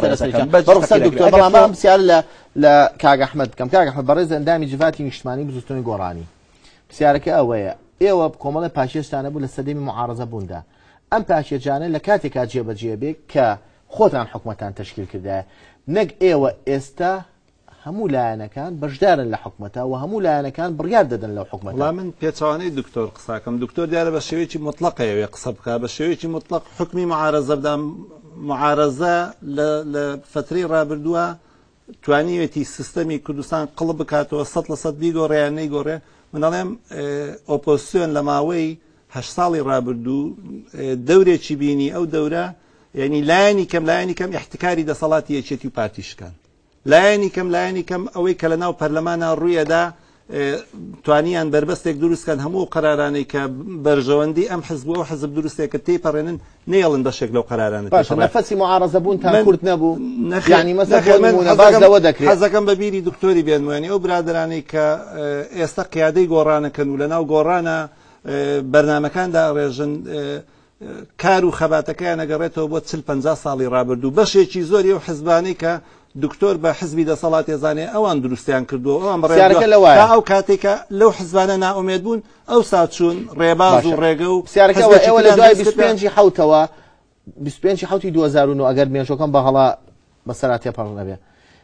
بەڵام پرسیار لە لە کاک ئەحمەد بکەم کاک ئەحمەد بەڕێز ئەندامی جڤاتی نیشتمانی بزوتنەوەی گۆڕانی پرسیارەکە ئەوەیە ئێوە کۆمەڵە پاشێشتانە بوو لە سەدەمی معارەزە بووندا ئەم پاشێجانە لە کاتێکا جێبەجێ بێ کە خۆتان حکومەتان تەشکیل کردایە نەک ئێوە ئێستا هەموو لایەنەکان بەشدارن لە حکومەتە و هەموو لایەنەکان بڕیار دەدەن لەو حکومەتە
وڵام من پێچوانەی دکتۆر قساکەم دکتۆر دیارە بە شێوەیەکی مطلقەیەوێ قسە بکە بە شێوەیەکی مطلق حکمی معارەزە بدەم معارەزە لە فترەی ڕابردووە توانیوێتی سیستەمی کوردستان قڵب بکاتەوە سەد لە سەد بیگۆڕیان نەیگۆڕێ من دەڵێم ئۆپۆزیسیۆن لە ماوەی هەشت ساڵی ڕابردوو دەورێکی بینی ئەو دەورە یعنی لایەنی کەم لایەنی کەم احتکاری دەسەڵاتی یەکێتی و پارتیشکان لایەنی کەم لایەنی کەم ئەوەی کە لە ناو پەرلەمانە ڕوویەدا توانیان بربەستێک دروستکەن هەموو قەرارانەی کە بەرژەوەندی ئەم حزب و حزب دروستێکە تێپەڕێنن نێڵن بەشێک لەو قەرارانە
نەفەسی معارەزە بوون تا کورت نەبوو ینی مەسەلەوە دەکرێت
حەزەکەم بە بیری دکتۆری بێنوێنی ئەو برادرانەی کە ئێستا قیادەی گۆڕانەکەن و لە ناو گۆڕانە بەرنامەکاندا ڕێژن کار و خەباتەکەیان نەگەڕێتەوە بۆ چل پەنجا ساڵی ڕابردوو بەشێکی زۆری و حزبانەی کە دکتۆر بە حزبی دەسەڵات ێزانێ ئەوان دروستیان کردووە ئەوان بڕێ ئەو کاتێکە لەو حزبانە ناومێت بوون ئەو ساچوون ڕێباز و ڕێگە و
سیارەکەەوە لە دوای بیست و پێنج حوتەوە بیست و پێنج حوتی دوو هەزار و نۆ ئەگەر مێژۆکەم بە هەڵا بەسەراتی پەڕ نەبێ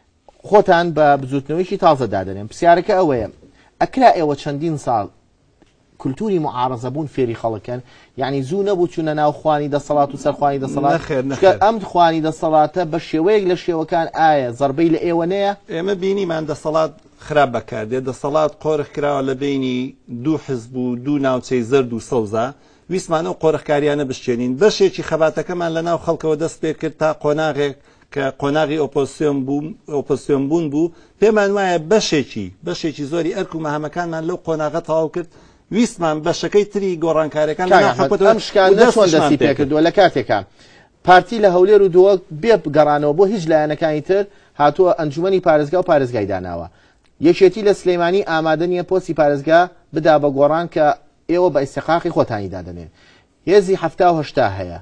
خۆتان بە بزوتنەوەیکی تازە دادەنێن پرسیارەکە ئەوەیە ئەکرا ئێوە چەندین ساڵ کولتوری معارەزەبوون فێری خەڵکن یعنی زوو نەبوو چوونە ناو خوانی دەسەڵات و سەرخوانی دەسەڵات ئەم خوانی دەسەڵاتە بە شێوەیەک لە شێوەکان ئایا زەربەی لە ئێوە نەیە
ئێمە بینیمان دەسەڵات خراپ بەکاردێت دەسەڵات قۆرخ کراوە لە بینی دوو حزب و دوو ناوچەی زەرد و سەوزە ویسمانە و قۆرخکاریانە بشتێنین بەشێکی خەباتەکەمان لە ناو خەڵکەوە دەست پێ کرد تا قۆناغێک کە قۆناغی ئۆپۆسیۆن بوو ئۆپۆسیۆن بوون بوو پێمان وایە بەشێکی بەشێکی زۆری ئەرک و مەهەمەکانمان لەو قۆناغە تەواو کرد ویسمان بەشەکەی تری گۆڕانکارەکان
ئەم شکان نەچۆن دەستی پێ کردووە لە کاتێکە پارتی لە هەولێر و دووە بێ بگەڕانەوە بۆ هیچ لایەنەکانی تر هاتووە ئەنجومەنی پارێزگا و پارێزگای داناوە یەکێتی لە سلەیمانی ئامادە نییە پۆستی پارێزگا بدا بە گۆڕان کە ئێوە بە ئیستیقاقی خۆتانی دادەنێن هێزی هەفتا و هەشتا هەیە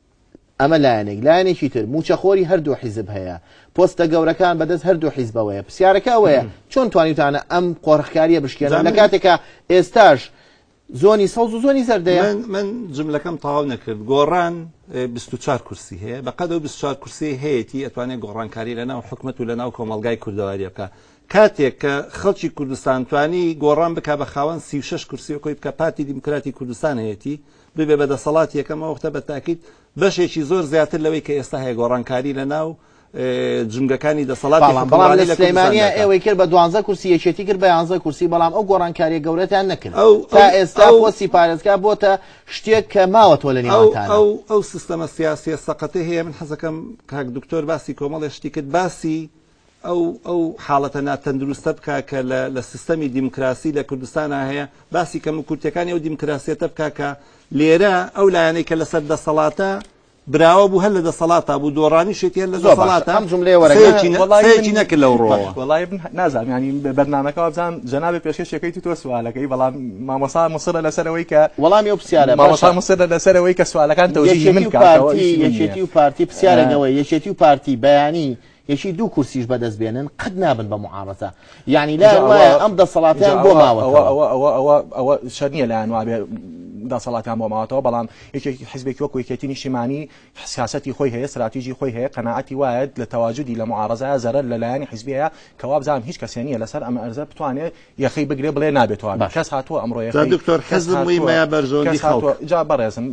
ئەمە لایەنێک لایەنێکی تر موچەخۆری هەردوو حیزب هەیە پۆستە گەورەکان بەدەست هەردوو حیزبەوەیە پرسیارەکە ئەوەیە چۆن توانیتانە ئەم قۆڕخکاریە بشکێنن لە کاتێکە ئێستاش زۆنی سەوز و زۆنی زەردەیە
من جملەکەم تەواو نەکرد گۆڕان بیست و چوار کورسی هەیە بەقەدە و بیست و چوار کورسی هەیەی ئەتوانێت گۆڕانکاری لەناو حکومەت و لەناو کۆمەڵگای کوردەواری بکە کاتێک کە خەڵکی کوردستان توانی گۆڕان بک بە خاوەن سی و شەش کورسی کۆی بکە پارتی دیموکراتی کوردستان هەیەی ببێ بەدەسەڵات یەکەمە وەختە بە تاکید بەشێکی زۆر زیاتر لەوەی کە ئێستا هەیە گۆڕانکاری لەناو جنگەکانی دەسەڵات
بەڵام لە سلەیمانیە ئێوەی کرد بە دوانزە کورسی یەکێتی کرد بە یانزە کورسی بەڵام ئەو گۆڕانکاریە گەورەتیان نەکرد تا ئێستا پۆستی پارێزگا بۆتە شتێک کە ماوەتەوە لە نێوانتانە
ئەو ئەو سیستەمە سیاسیە سەقەتەی هەیە من حەزەکەم کاک دکتۆر باسی کۆمەڵێ شتی کرد باسی ئەو ئەو حاڵەتە ناتەندروستە بکە کە لە سیستەمی دیموکراسی لە کوردستانە هەیە باسی کەم و کورتەکانی ئەو دیموکراسیەتە بکە کە لێرە ئەو لایەنەی کە لەسەر دەسەڵاتە براوە بوو هەر لە دەسەڵاتە بوو دۆڕانی شێتیان لە دەسەڵاتە
ئەم جملەیە وەرەگەی
نەکرد لەو ڕۆوە
وڵای نازانم ینی بەرنامەکە بزان جەنابێ پێشکەشەکەی تۆ سوالەکەی بەڵام مامۆسا مصرە لەسەرەوەی کە
وەڵامی ئەو پرسیارە
مامۆسا مصرە لەسەرەوەی کە سوالەکان تەوجیهی من کاتەوە
یەکێتی و پارتی پرسیارەکەوەی یەکێتی و پارتی بەیانی یەکی دوو کورسیش بەدەست بێنن قەت نابن بە معارەزە یعنی لا وایە ئەم دەسەڵاتیان بۆ ماوەتەوە
ئەوە شەر نییە لایەن وابێ دەسەڵاتیان بۆ ماوەتەوە بەڵام یەکێکی حیزبێکی وەکو یەکێتی نیشتیمانی سیاسەتی خۆی هەیە استراتیژی خۆی هەیە قەناعەتی وایە لە تەواجودی لە معارەزەیە زەرەر لەلایەنی حیزبی هەیە کەوا بزانم هیچ کەسێ نییە لەسەر ئەمە ئەرزە بتوانێت یەخەی بگرێ بڵێ نابێتەوە کەس هاتووە ئەمڕۆ
دکتۆر حەزم ویمەیە بەرژۆندی خەڵک
جا بەڕێزم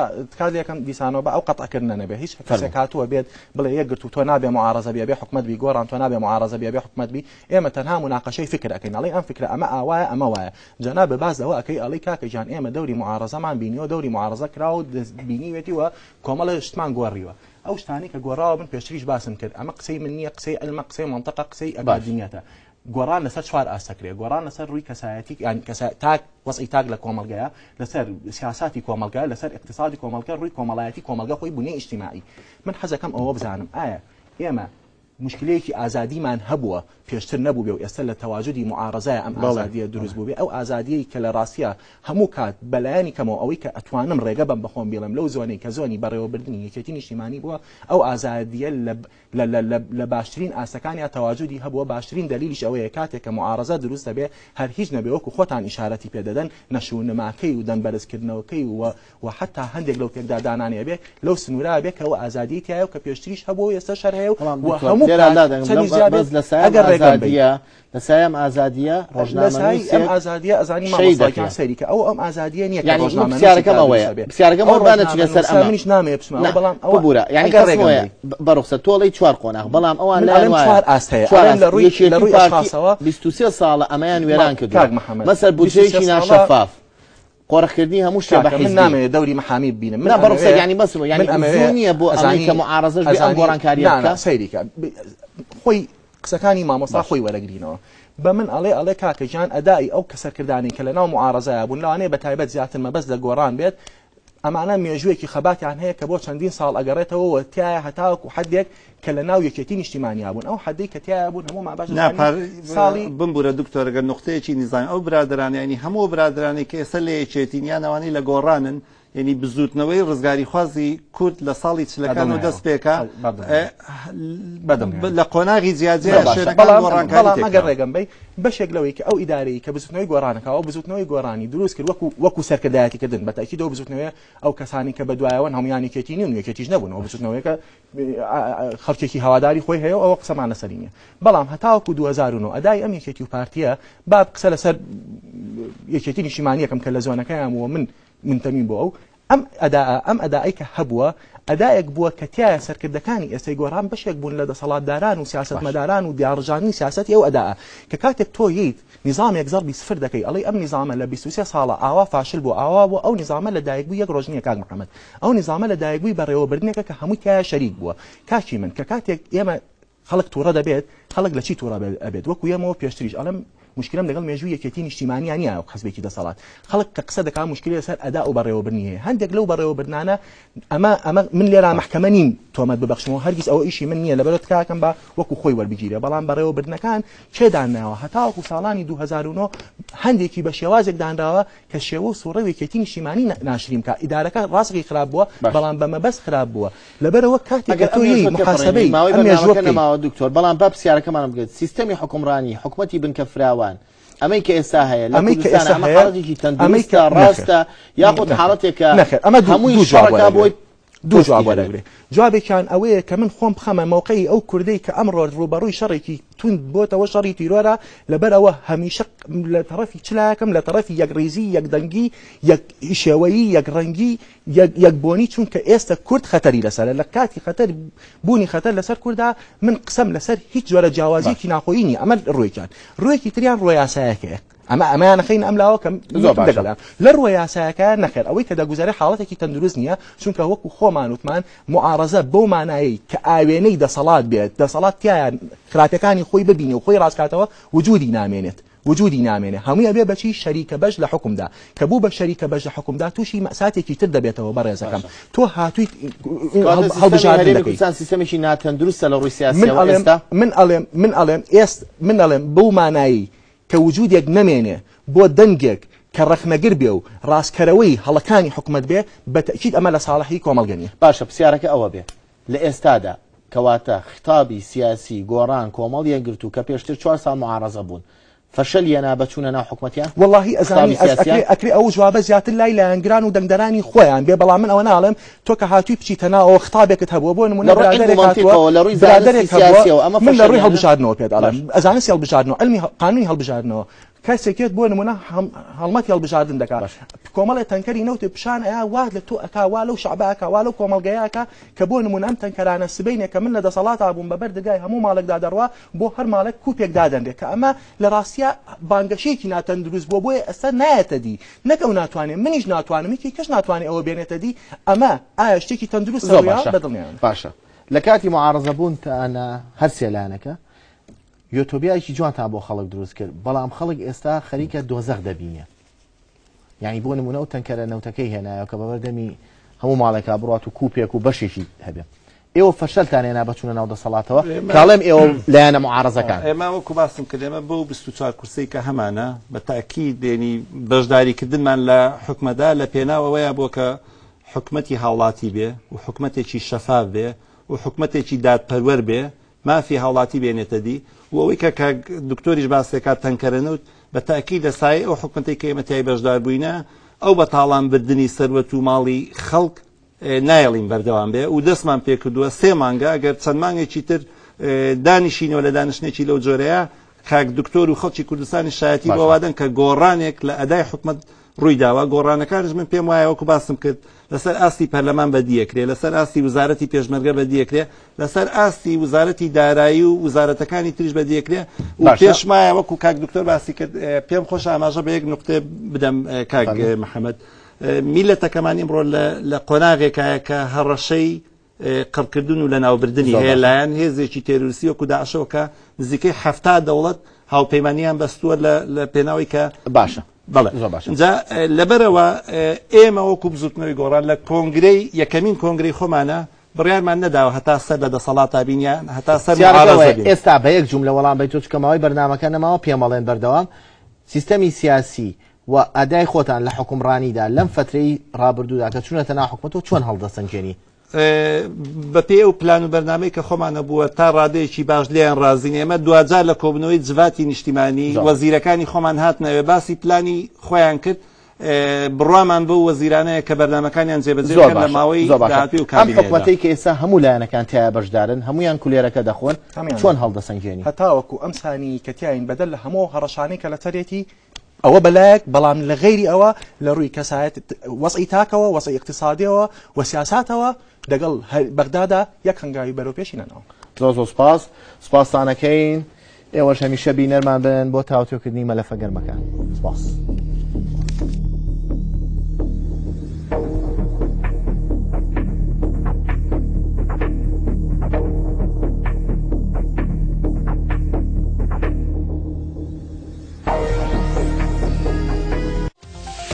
کاتێکم دیسانەوە بە ئەو قەتعکردنە نەبێ هیچ کەسێک هاتووە بێت بڵێ یەکگرت و تۆ نابێ معارەزە بێ بێ حکومەت بی گۆڕان تۆ نابێ معارەزە بێ بێ حکومەت بی ئێمە تەنها مناقەشەی فکر ئەەکەین ئەڵێ ئەم فکرە ئەمە ئاوایە ئەمە وایە جەناب باز ئەوە ئەەکەی ئەڵێ کاکە جان ئێمە دەوری معارەزەمان بینیەوە دەوری معارەزە کراوە بینیوێتیوە کۆمەڵە شتمان گۆڕیوە ئەو شتانی کە گۆڕاوە من پێشتریش باسم کرد ئەمە قسەی من نییە قسەی ئەلمە قسەی منطقە قسەی ئەکادمیەتە گۆڕان لەسەر چوار ئاستەکرێ گۆڕان لەسەر ڕووی کەسایەتی تاک وەسعی تاک لە کۆمەلگایە لەسەر سیاساتی کۆمەلگا لەسەر اقتصادی کۆمەلگا ڕووی کۆمەڵایەتی کۆمەلگا خۆی بوونی ئیجتیماعی من حەزەکەم ئەوە بزانم ئایا ئێمە مشکلەیەکی ئازادیمان هەبووە پێشتر نەبوو بێ و ئێستا لە تەواجودی معارەزایە ئەم ئازادیە دروست بوو بێ ئەو ئازادیەی کە لە ڕاستیە هەموو کات بەلایانی کەمەوە ئەوەی کە ئەتوانم ڕێگە بم بەخۆم بێڵم لەو زۆنەی کە زۆنی بەڕێوەبردننی یەکێتی نیشتیمانی بووە ئەو ئازادیە لە باشترین ئاسەکانی تەواجودی هەبووە باشترین دلیلیش ئەوەیە کاتێک کە معارەزە دروست دەبێ هەر هیچ نەبێ وەکو خۆتان ئیشارەتی پێدەدەن نەشونەماکەی و دەنبەرزکردنەوەکەی و حتا هەندێک لەو تێکدا دانانێ بێ لەو سنوورا بێ کە ئەو ئازادی تایە و کە پێشتریش هەبوو ئێستا شەر هەیە و هەموو
بەس لەسایەم ئازادیە لەسایەم ئازادیە ڕۆژنامە
ئەم ئازادیە ئەزانی مامۆستاکان سەیری کە ئەو ئەم ئازادیە نییە کە ڕۆژنامە
پرسیارەکەم ئەوەیە پرسیارەکەم ئەوە چێت سەر ئەمە
منیش نامەیە بچمەوە بەڵام ئەوە
بورە یعنی کەسەوەیە بەڕوخسە تۆڵی چوار قۆناغ بەڵام ئەوان لایەن وایە
چوار ئاست هەیە لە ڕووی لە ڕووی ئاشخاصەوە
بیست و سێ ساڵە ئەمەیان وێران کردووە مەسەر بودجەیەکی ناشەفاف قۆڕەکردنی هەموو شتێ بە حیزب
من نامەوێت دەوری محامی ببینم
من بەڕوخسە یعنی بەسەوە یعنی زوو نییە بۆ ئەوەی کە معارەزەش بێ ئەم گۆڕانکاریە بکە
سەیریکە خۆی قسەکانی مامۆستا خۆی وەرەگرینەوە بە من ئەڵێ ئەڵێ کاکەجان ئەدای ئەو کەسەرکردانی کە لە ناو معارەزایە بوون لەوانەیە بە تایبەت زیاتر مەبەست لە گۆڕان بێت ئەمانە مێژوویەکی خەباتیان هەیە کە بۆ چەندین ساڵ ئەگەڕێتەوە تایە هەتاوەکو حدێک کە لە ناو یەکێتی نیشتیمانیا بوون ئەو حدەی کە تایە بوون هەموو ماباش
ساڵی بمبورە دکتۆر ئەگەر نقطەیەکی نیزان ئەو برادرانیانی هەموو برادرانی کە ئێستا لە یەکێتینیانەوانی لە گۆڕانن ینی بزوتنەوەی ڕزگاری خوازی کورد لە ساڵی چلەکان و دەست پێکە لە قۆناغی
جیاجێمەگەر ڕێگەم بی بەشێک لەوەی کە ئەو ئیدارەی کە بزوتنەوەی گۆڕانەکە ئەو بزوتنەوەی گۆڕانی دروست کرد وەکو وەکو سەرکردایەتیکردن بەتاکی دەو بزوتنەوەی ئەو کەسانی کە بەدوایەوە هەمویانی کێتی نین و یەکێتیش نەبوون ئەو بزوتنەوەیکە خەڵکێکی هەواداری خۆی هەیە ئەوە قسەمان لەسەری نیە بەڵام هەتاوەکو دوو هەزار و نۆ ئەدای ئەم یەکێتی و پارتیە با قسە لەسەر یەکێتی نیشتیمانیەکەم کە لە زۆنەکەیان وە من منتەمین بۆ ئەو ئەم ئەدا ئەم ئەدای کە هەبووە ئەدایەک بووە کە تایە سەرکردەکانی ئێستای گۆڕان بەشێک بوون لە دەسەڵاتداران و سیاسەتمەداران و دیاڕژانی سیاسەتی ئەو ئەداە کە کاتێک تۆ ییت نظامێک زەربی سفر دەکەی ئەڵێ ئەم نظامە لە بیست و سێ ساڵە ئاوا فاشل بوو ئاوا بوو ئەو نظامە لە دایکبووی یەک ڕۆژ نییە کاک محەممەد ئەو نظامە لە دایکبووی بەڕێوەبردنێکە کە هەمووی تایە شەریک بووە کاکی من کە کاتێک ئێمە خەڵک تووڕە دەبێت خەڵک لە چی تووڕە ئەبێت وەکو ئێمەوە پێشتریش ئەڵم مشکلم لەگەڵ مێژووی یەکێتی نیشتیمانیان نییە و حەزبێکی دەسەڵات خەڵک کە قسە دەکات مشکلی لەسەر ئەدا و بەڕێوەبرنی هەیە هەندێک لەو بەڕێوەبرنانە ئەمە ئەمە من لێرا محکەمە نیم تۆمەت ببەخشمەوە هەرگیز ئەوە ئیشی من نییە لەبەرت کاکەم بە وەکو خۆی وەربگیرە بەڵام بەڕێوەبرنەکان چێدانناوە هەتاوەکو ساڵانی دوو هەزار و نۆ هەندێکی بە شێوازێک دانراوە کە شێوە و سوڕە و یەکێتی نیشتیمانی ناشریم کە ئیدارەکە ڕاستەقی خراپ بووە بەڵام بەمە بەس خراپ بووە لەبەرەوە کاتێک کە تۆ محاسبەی
ماوەی دکتۆر بەڵام با پرسیارەکەمانم بگێت سیستەمی حکومڕانی حکومەتی بنکە فراوان ئەمەی کە ئێستا هەیە لە کوردستان ئەمە حاڵەتێکی تەندروستە ڕاستە یاخود حاڵەتێکە هەمووی شەڕەکە بۆی
دوو جواب وەرەگرێ جوابێکیان ئەوەیە کە من خۆم بخەمە موقعی ئەو کوردەی کە ئەمڕۆ ڕوبەڕووی شەڕێکی تون بۆتەوە شەڕی تیرۆرە لەبەرەوە هەمیشە لە تەرەفی چلاکەم لە تەرەفی یەکڕێزی یەکدەنگی شێوەیی یەکڕەنگی یەکبوونی چونکە ئێستا کورد خەتەری لەسەر لە کاتی خەتەر بوونی خەتەر لەسەر کووردا من قسەم لەسەر هیچ جۆرە جیاوازیەکی ناخۆیی نیە ئەمە ڕوویکیان ڕوویەکی تریان ڕۆی یاسایەکەیە ئەمە ئەمەیان نەخەین ئەم لاوە کە دەگەڵیان لە ڕۆی یاسایەکە نەخێر ئەوەی کە دەگوزارێ حاڵەتێکی تەندروست نییە چونکە وەکو خۆمان وتمان معارەزە بەو مانایی کە ئاوێنەی دەسەڵات بێت دەسەڵات تایە خراپەکانی خۆی ببینێ و خۆی ڕاستکاتەوە وجودی نامێنێت وجودی نامێنێ هەمووی ئەبێ بەچی شەریکە بەش لە حکومدا کە بوو بە شەریکە بەش لە حکومدا تووشی مەساتێکی تر دەبێتەوە بەڕێزەکەم تۆ هاتووی هەڵبژاردن دەکەی
سیستەمێکی ناتەندروستە لە ڕووی سیاسیەوە ئێستا
من ئەڵێم من ئەڵێم ئێست من ئەڵێم بەو مانایی کە وجودێک نەمێنێ بۆ دەنگێک کە ڕەخنەگر بێ و ڕاستکەرەوەی هەڵەکانی حکومت بێ بەتەکید ئەمە لە ساڵحی کۆمەڵگەنیە
باشە پرسیارەکە ئەوە بێ لە ئێستادا کەواتە خطابی سیاسی گۆڕان کۆمەڵ یەکگرت و کە پێشتر چوار ساڵ معارەزە بوون فەشەلیە بەچوونە ناو حکومەتیان
واللهی ئەزانی ئەکری ئەو جوابە زیاتر لای لایەنگران و دەنگدەرانی خۆیان بێ بەڵام من ئەوە ناڵێم تۆ کە هاتووی بچیتە ناوەوە خطابێکت هەبووە بۆ نمونە من لە ڕووی هەڵبژاردنەوە پێت ئەڵێم ئەزانستی هەڵبژاردنەوە علمی قانونی هەڵبژاردنەوە کەسێکێت بۆ نمونە هەڵمەتی هەڵبژاردن دەکات کۆمەڵی تەنکەری نەوتی پیشان ئەیا وات لە تۆ ئەکاوا لەو شعباکەوا لەو کۆمەڵگەیاکە کە بۆ نمونە ئەم تەنکەرانە سبەینێک کە من لە دەسەڵاتا بووم بەبەر دەرگای هەموو ماڵێکدا دەڕوا بۆ هەر ماڵێک کوپێک دادەنرێت کە ئەمە لە ڕاستیە بانگەشەیەکی ناتەندروست بۆ بۆیە ئەستا نایەتە دی نەک ئەو ناتوانێت منیش ناتوانم هیچ کەس ناتوانێت ئەوە بێنێتە دی ئەمە ئایا شتێکی تەندروست بەدڵنیان
باشە لە کاتی معارەزەبوونتانە هەر سێلانەکە یۆتۆبیایکی جوانتان بۆ خەڵک دروست کرد بەڵام خەڵک ئێستا خەریکە دۆزەخ دەبینێ یعنی بۆ نمونە و تەنکەرە نەوتەکەی هێنایە کە بەبەردەمی هەموو ماڵێکا بڕات و کوپێک و بەشێکی هەبێ ئێوە فەشەلتان هێنا بەچوونە ناو دەسەڵاتەوە کاڵێم ئێوە لایەنە معارەزەکان
ئێمە وەکو باسم کرد ئێمە بەو بیست و چوار کورسەی کە هەمانە بە تاکید دێنی بەشداریکردنمان لە حکومەدا لە پێناوەوەیە بۆ کە حکومەتی هاوڵاتی بێ و حکومەتێکی شەفاف بێ و حکومەتێکی دادپەروەر بێ مافی هاوڵاتی بێنێتە دی و ئەوەی کە دکتۆریش باسێکات تەنکەرەنەوت بە تاکید دەسای ئەو حکومەتی کە ئێمەتیای بەشدار بووینە ئەو بە تاڵان بردننی سەروەت و ماڵی خەڵک نایەڵین بەردەوام بێ و دەستمان پێ کردووە سێ مانگە ئەگەر چەند مانگێکی تر دانیشینەوە لە دانیشتێکی لەو جۆرەیە کاک دکتۆر و خەڵکی کوردستانی شایەتی بۆ وادەن کە گۆڕانێک لە ئەدای حکومەت ڕوویداوە گۆڕانەکانش من پێم وایە وەکو باسم کرد لەسەر ئاستی پەرلەمان بەدیەکرێ لەسەر ئاستی وزارەتی پێشمەرگە بەدیەکرێ لەسەر ئاستی وزارەتی دارایی و وزارەتەکانی تریش بەدیەکرێ و پێشمایە وەکو کاک دکتۆر باسی کرد پێم خۆش ئاماژە بە یەک نقطێ بدەم کاک محەممەد میلەتەکەمان ئیمڕۆ لە قۆناغێکایە کە هەڕەشەی قڕکردن و لە ناوبردننی هەیە لایەن هێزێکی تێروسی وەکو داعشەوە کە نزیکەی هەفتا دەوڵەت هاوپەیمانیان بەستووە لە پێناوی کە
باشە
بەڵێ لەبەرەوە ئێمە وەکو بزوتنەوەی گۆڕان لە کۆنگرەی یەکەمین کۆنگرەی خۆمانە بڕیارمان نەداوە هەتا سەر لە دەسەڵاتە بینیان هەتا سەر
ئێستا بە یەک جوملە وەڵام بە تۆچکەمەوەی بەرنامەکە نەماوە پێمەڵێن بەردەوام سیستەمی سیاسی و ئەدای خۆتان لە حکومڕانیدا لەم فترەی ڕابردوودا کە چوونەتە ناو حکومەتەوە چۆن هەڵدەسەنجێنی؟
بە پێ و پلان و بەرنامەی کە خۆمانە بووە تا ڕادەیەکی باش لیان ڕازین ئێمە دوجار لە کۆبنەوەی جواتی نیشتیمانی وەزیرەکانی خۆمان هاتنەوێ باسی پلانی خۆیان کرد بڕوامان بۆ وەزیرانەیە کە بەرنامەکانیان جێبەجێ لە ماوەی داهاتووی و کابینێدا.
ئەم حکومەتەی کە ئێستا هەموو لایەنەکان تایە بەشدارن هەمویان کولێرەکە دەخۆن چۆن هەڵدەسەنجێنی؟
هەتاوەکو ئەمسانی کەتیاین بەدەل لە هەموو هەڕەشانەی کە لە سەرێتی ئەوە بەلایەک بەڵام لە غەیری ئەوە لە ڕووی کەسایەت وەسعی تاکەوە وەسعی اقتصادیەوە و سیاساتەوە دەگەڵ بەغدادا یەک هەنگاوی بەرەو پێشی نەنەوە.
زۆر زۆر سپاس سپاسانەکەین ئێوەش هەمیشە بینەرمان بن بۆ تاوتێکردنی مەلەفە گەرمەکان. سپاس.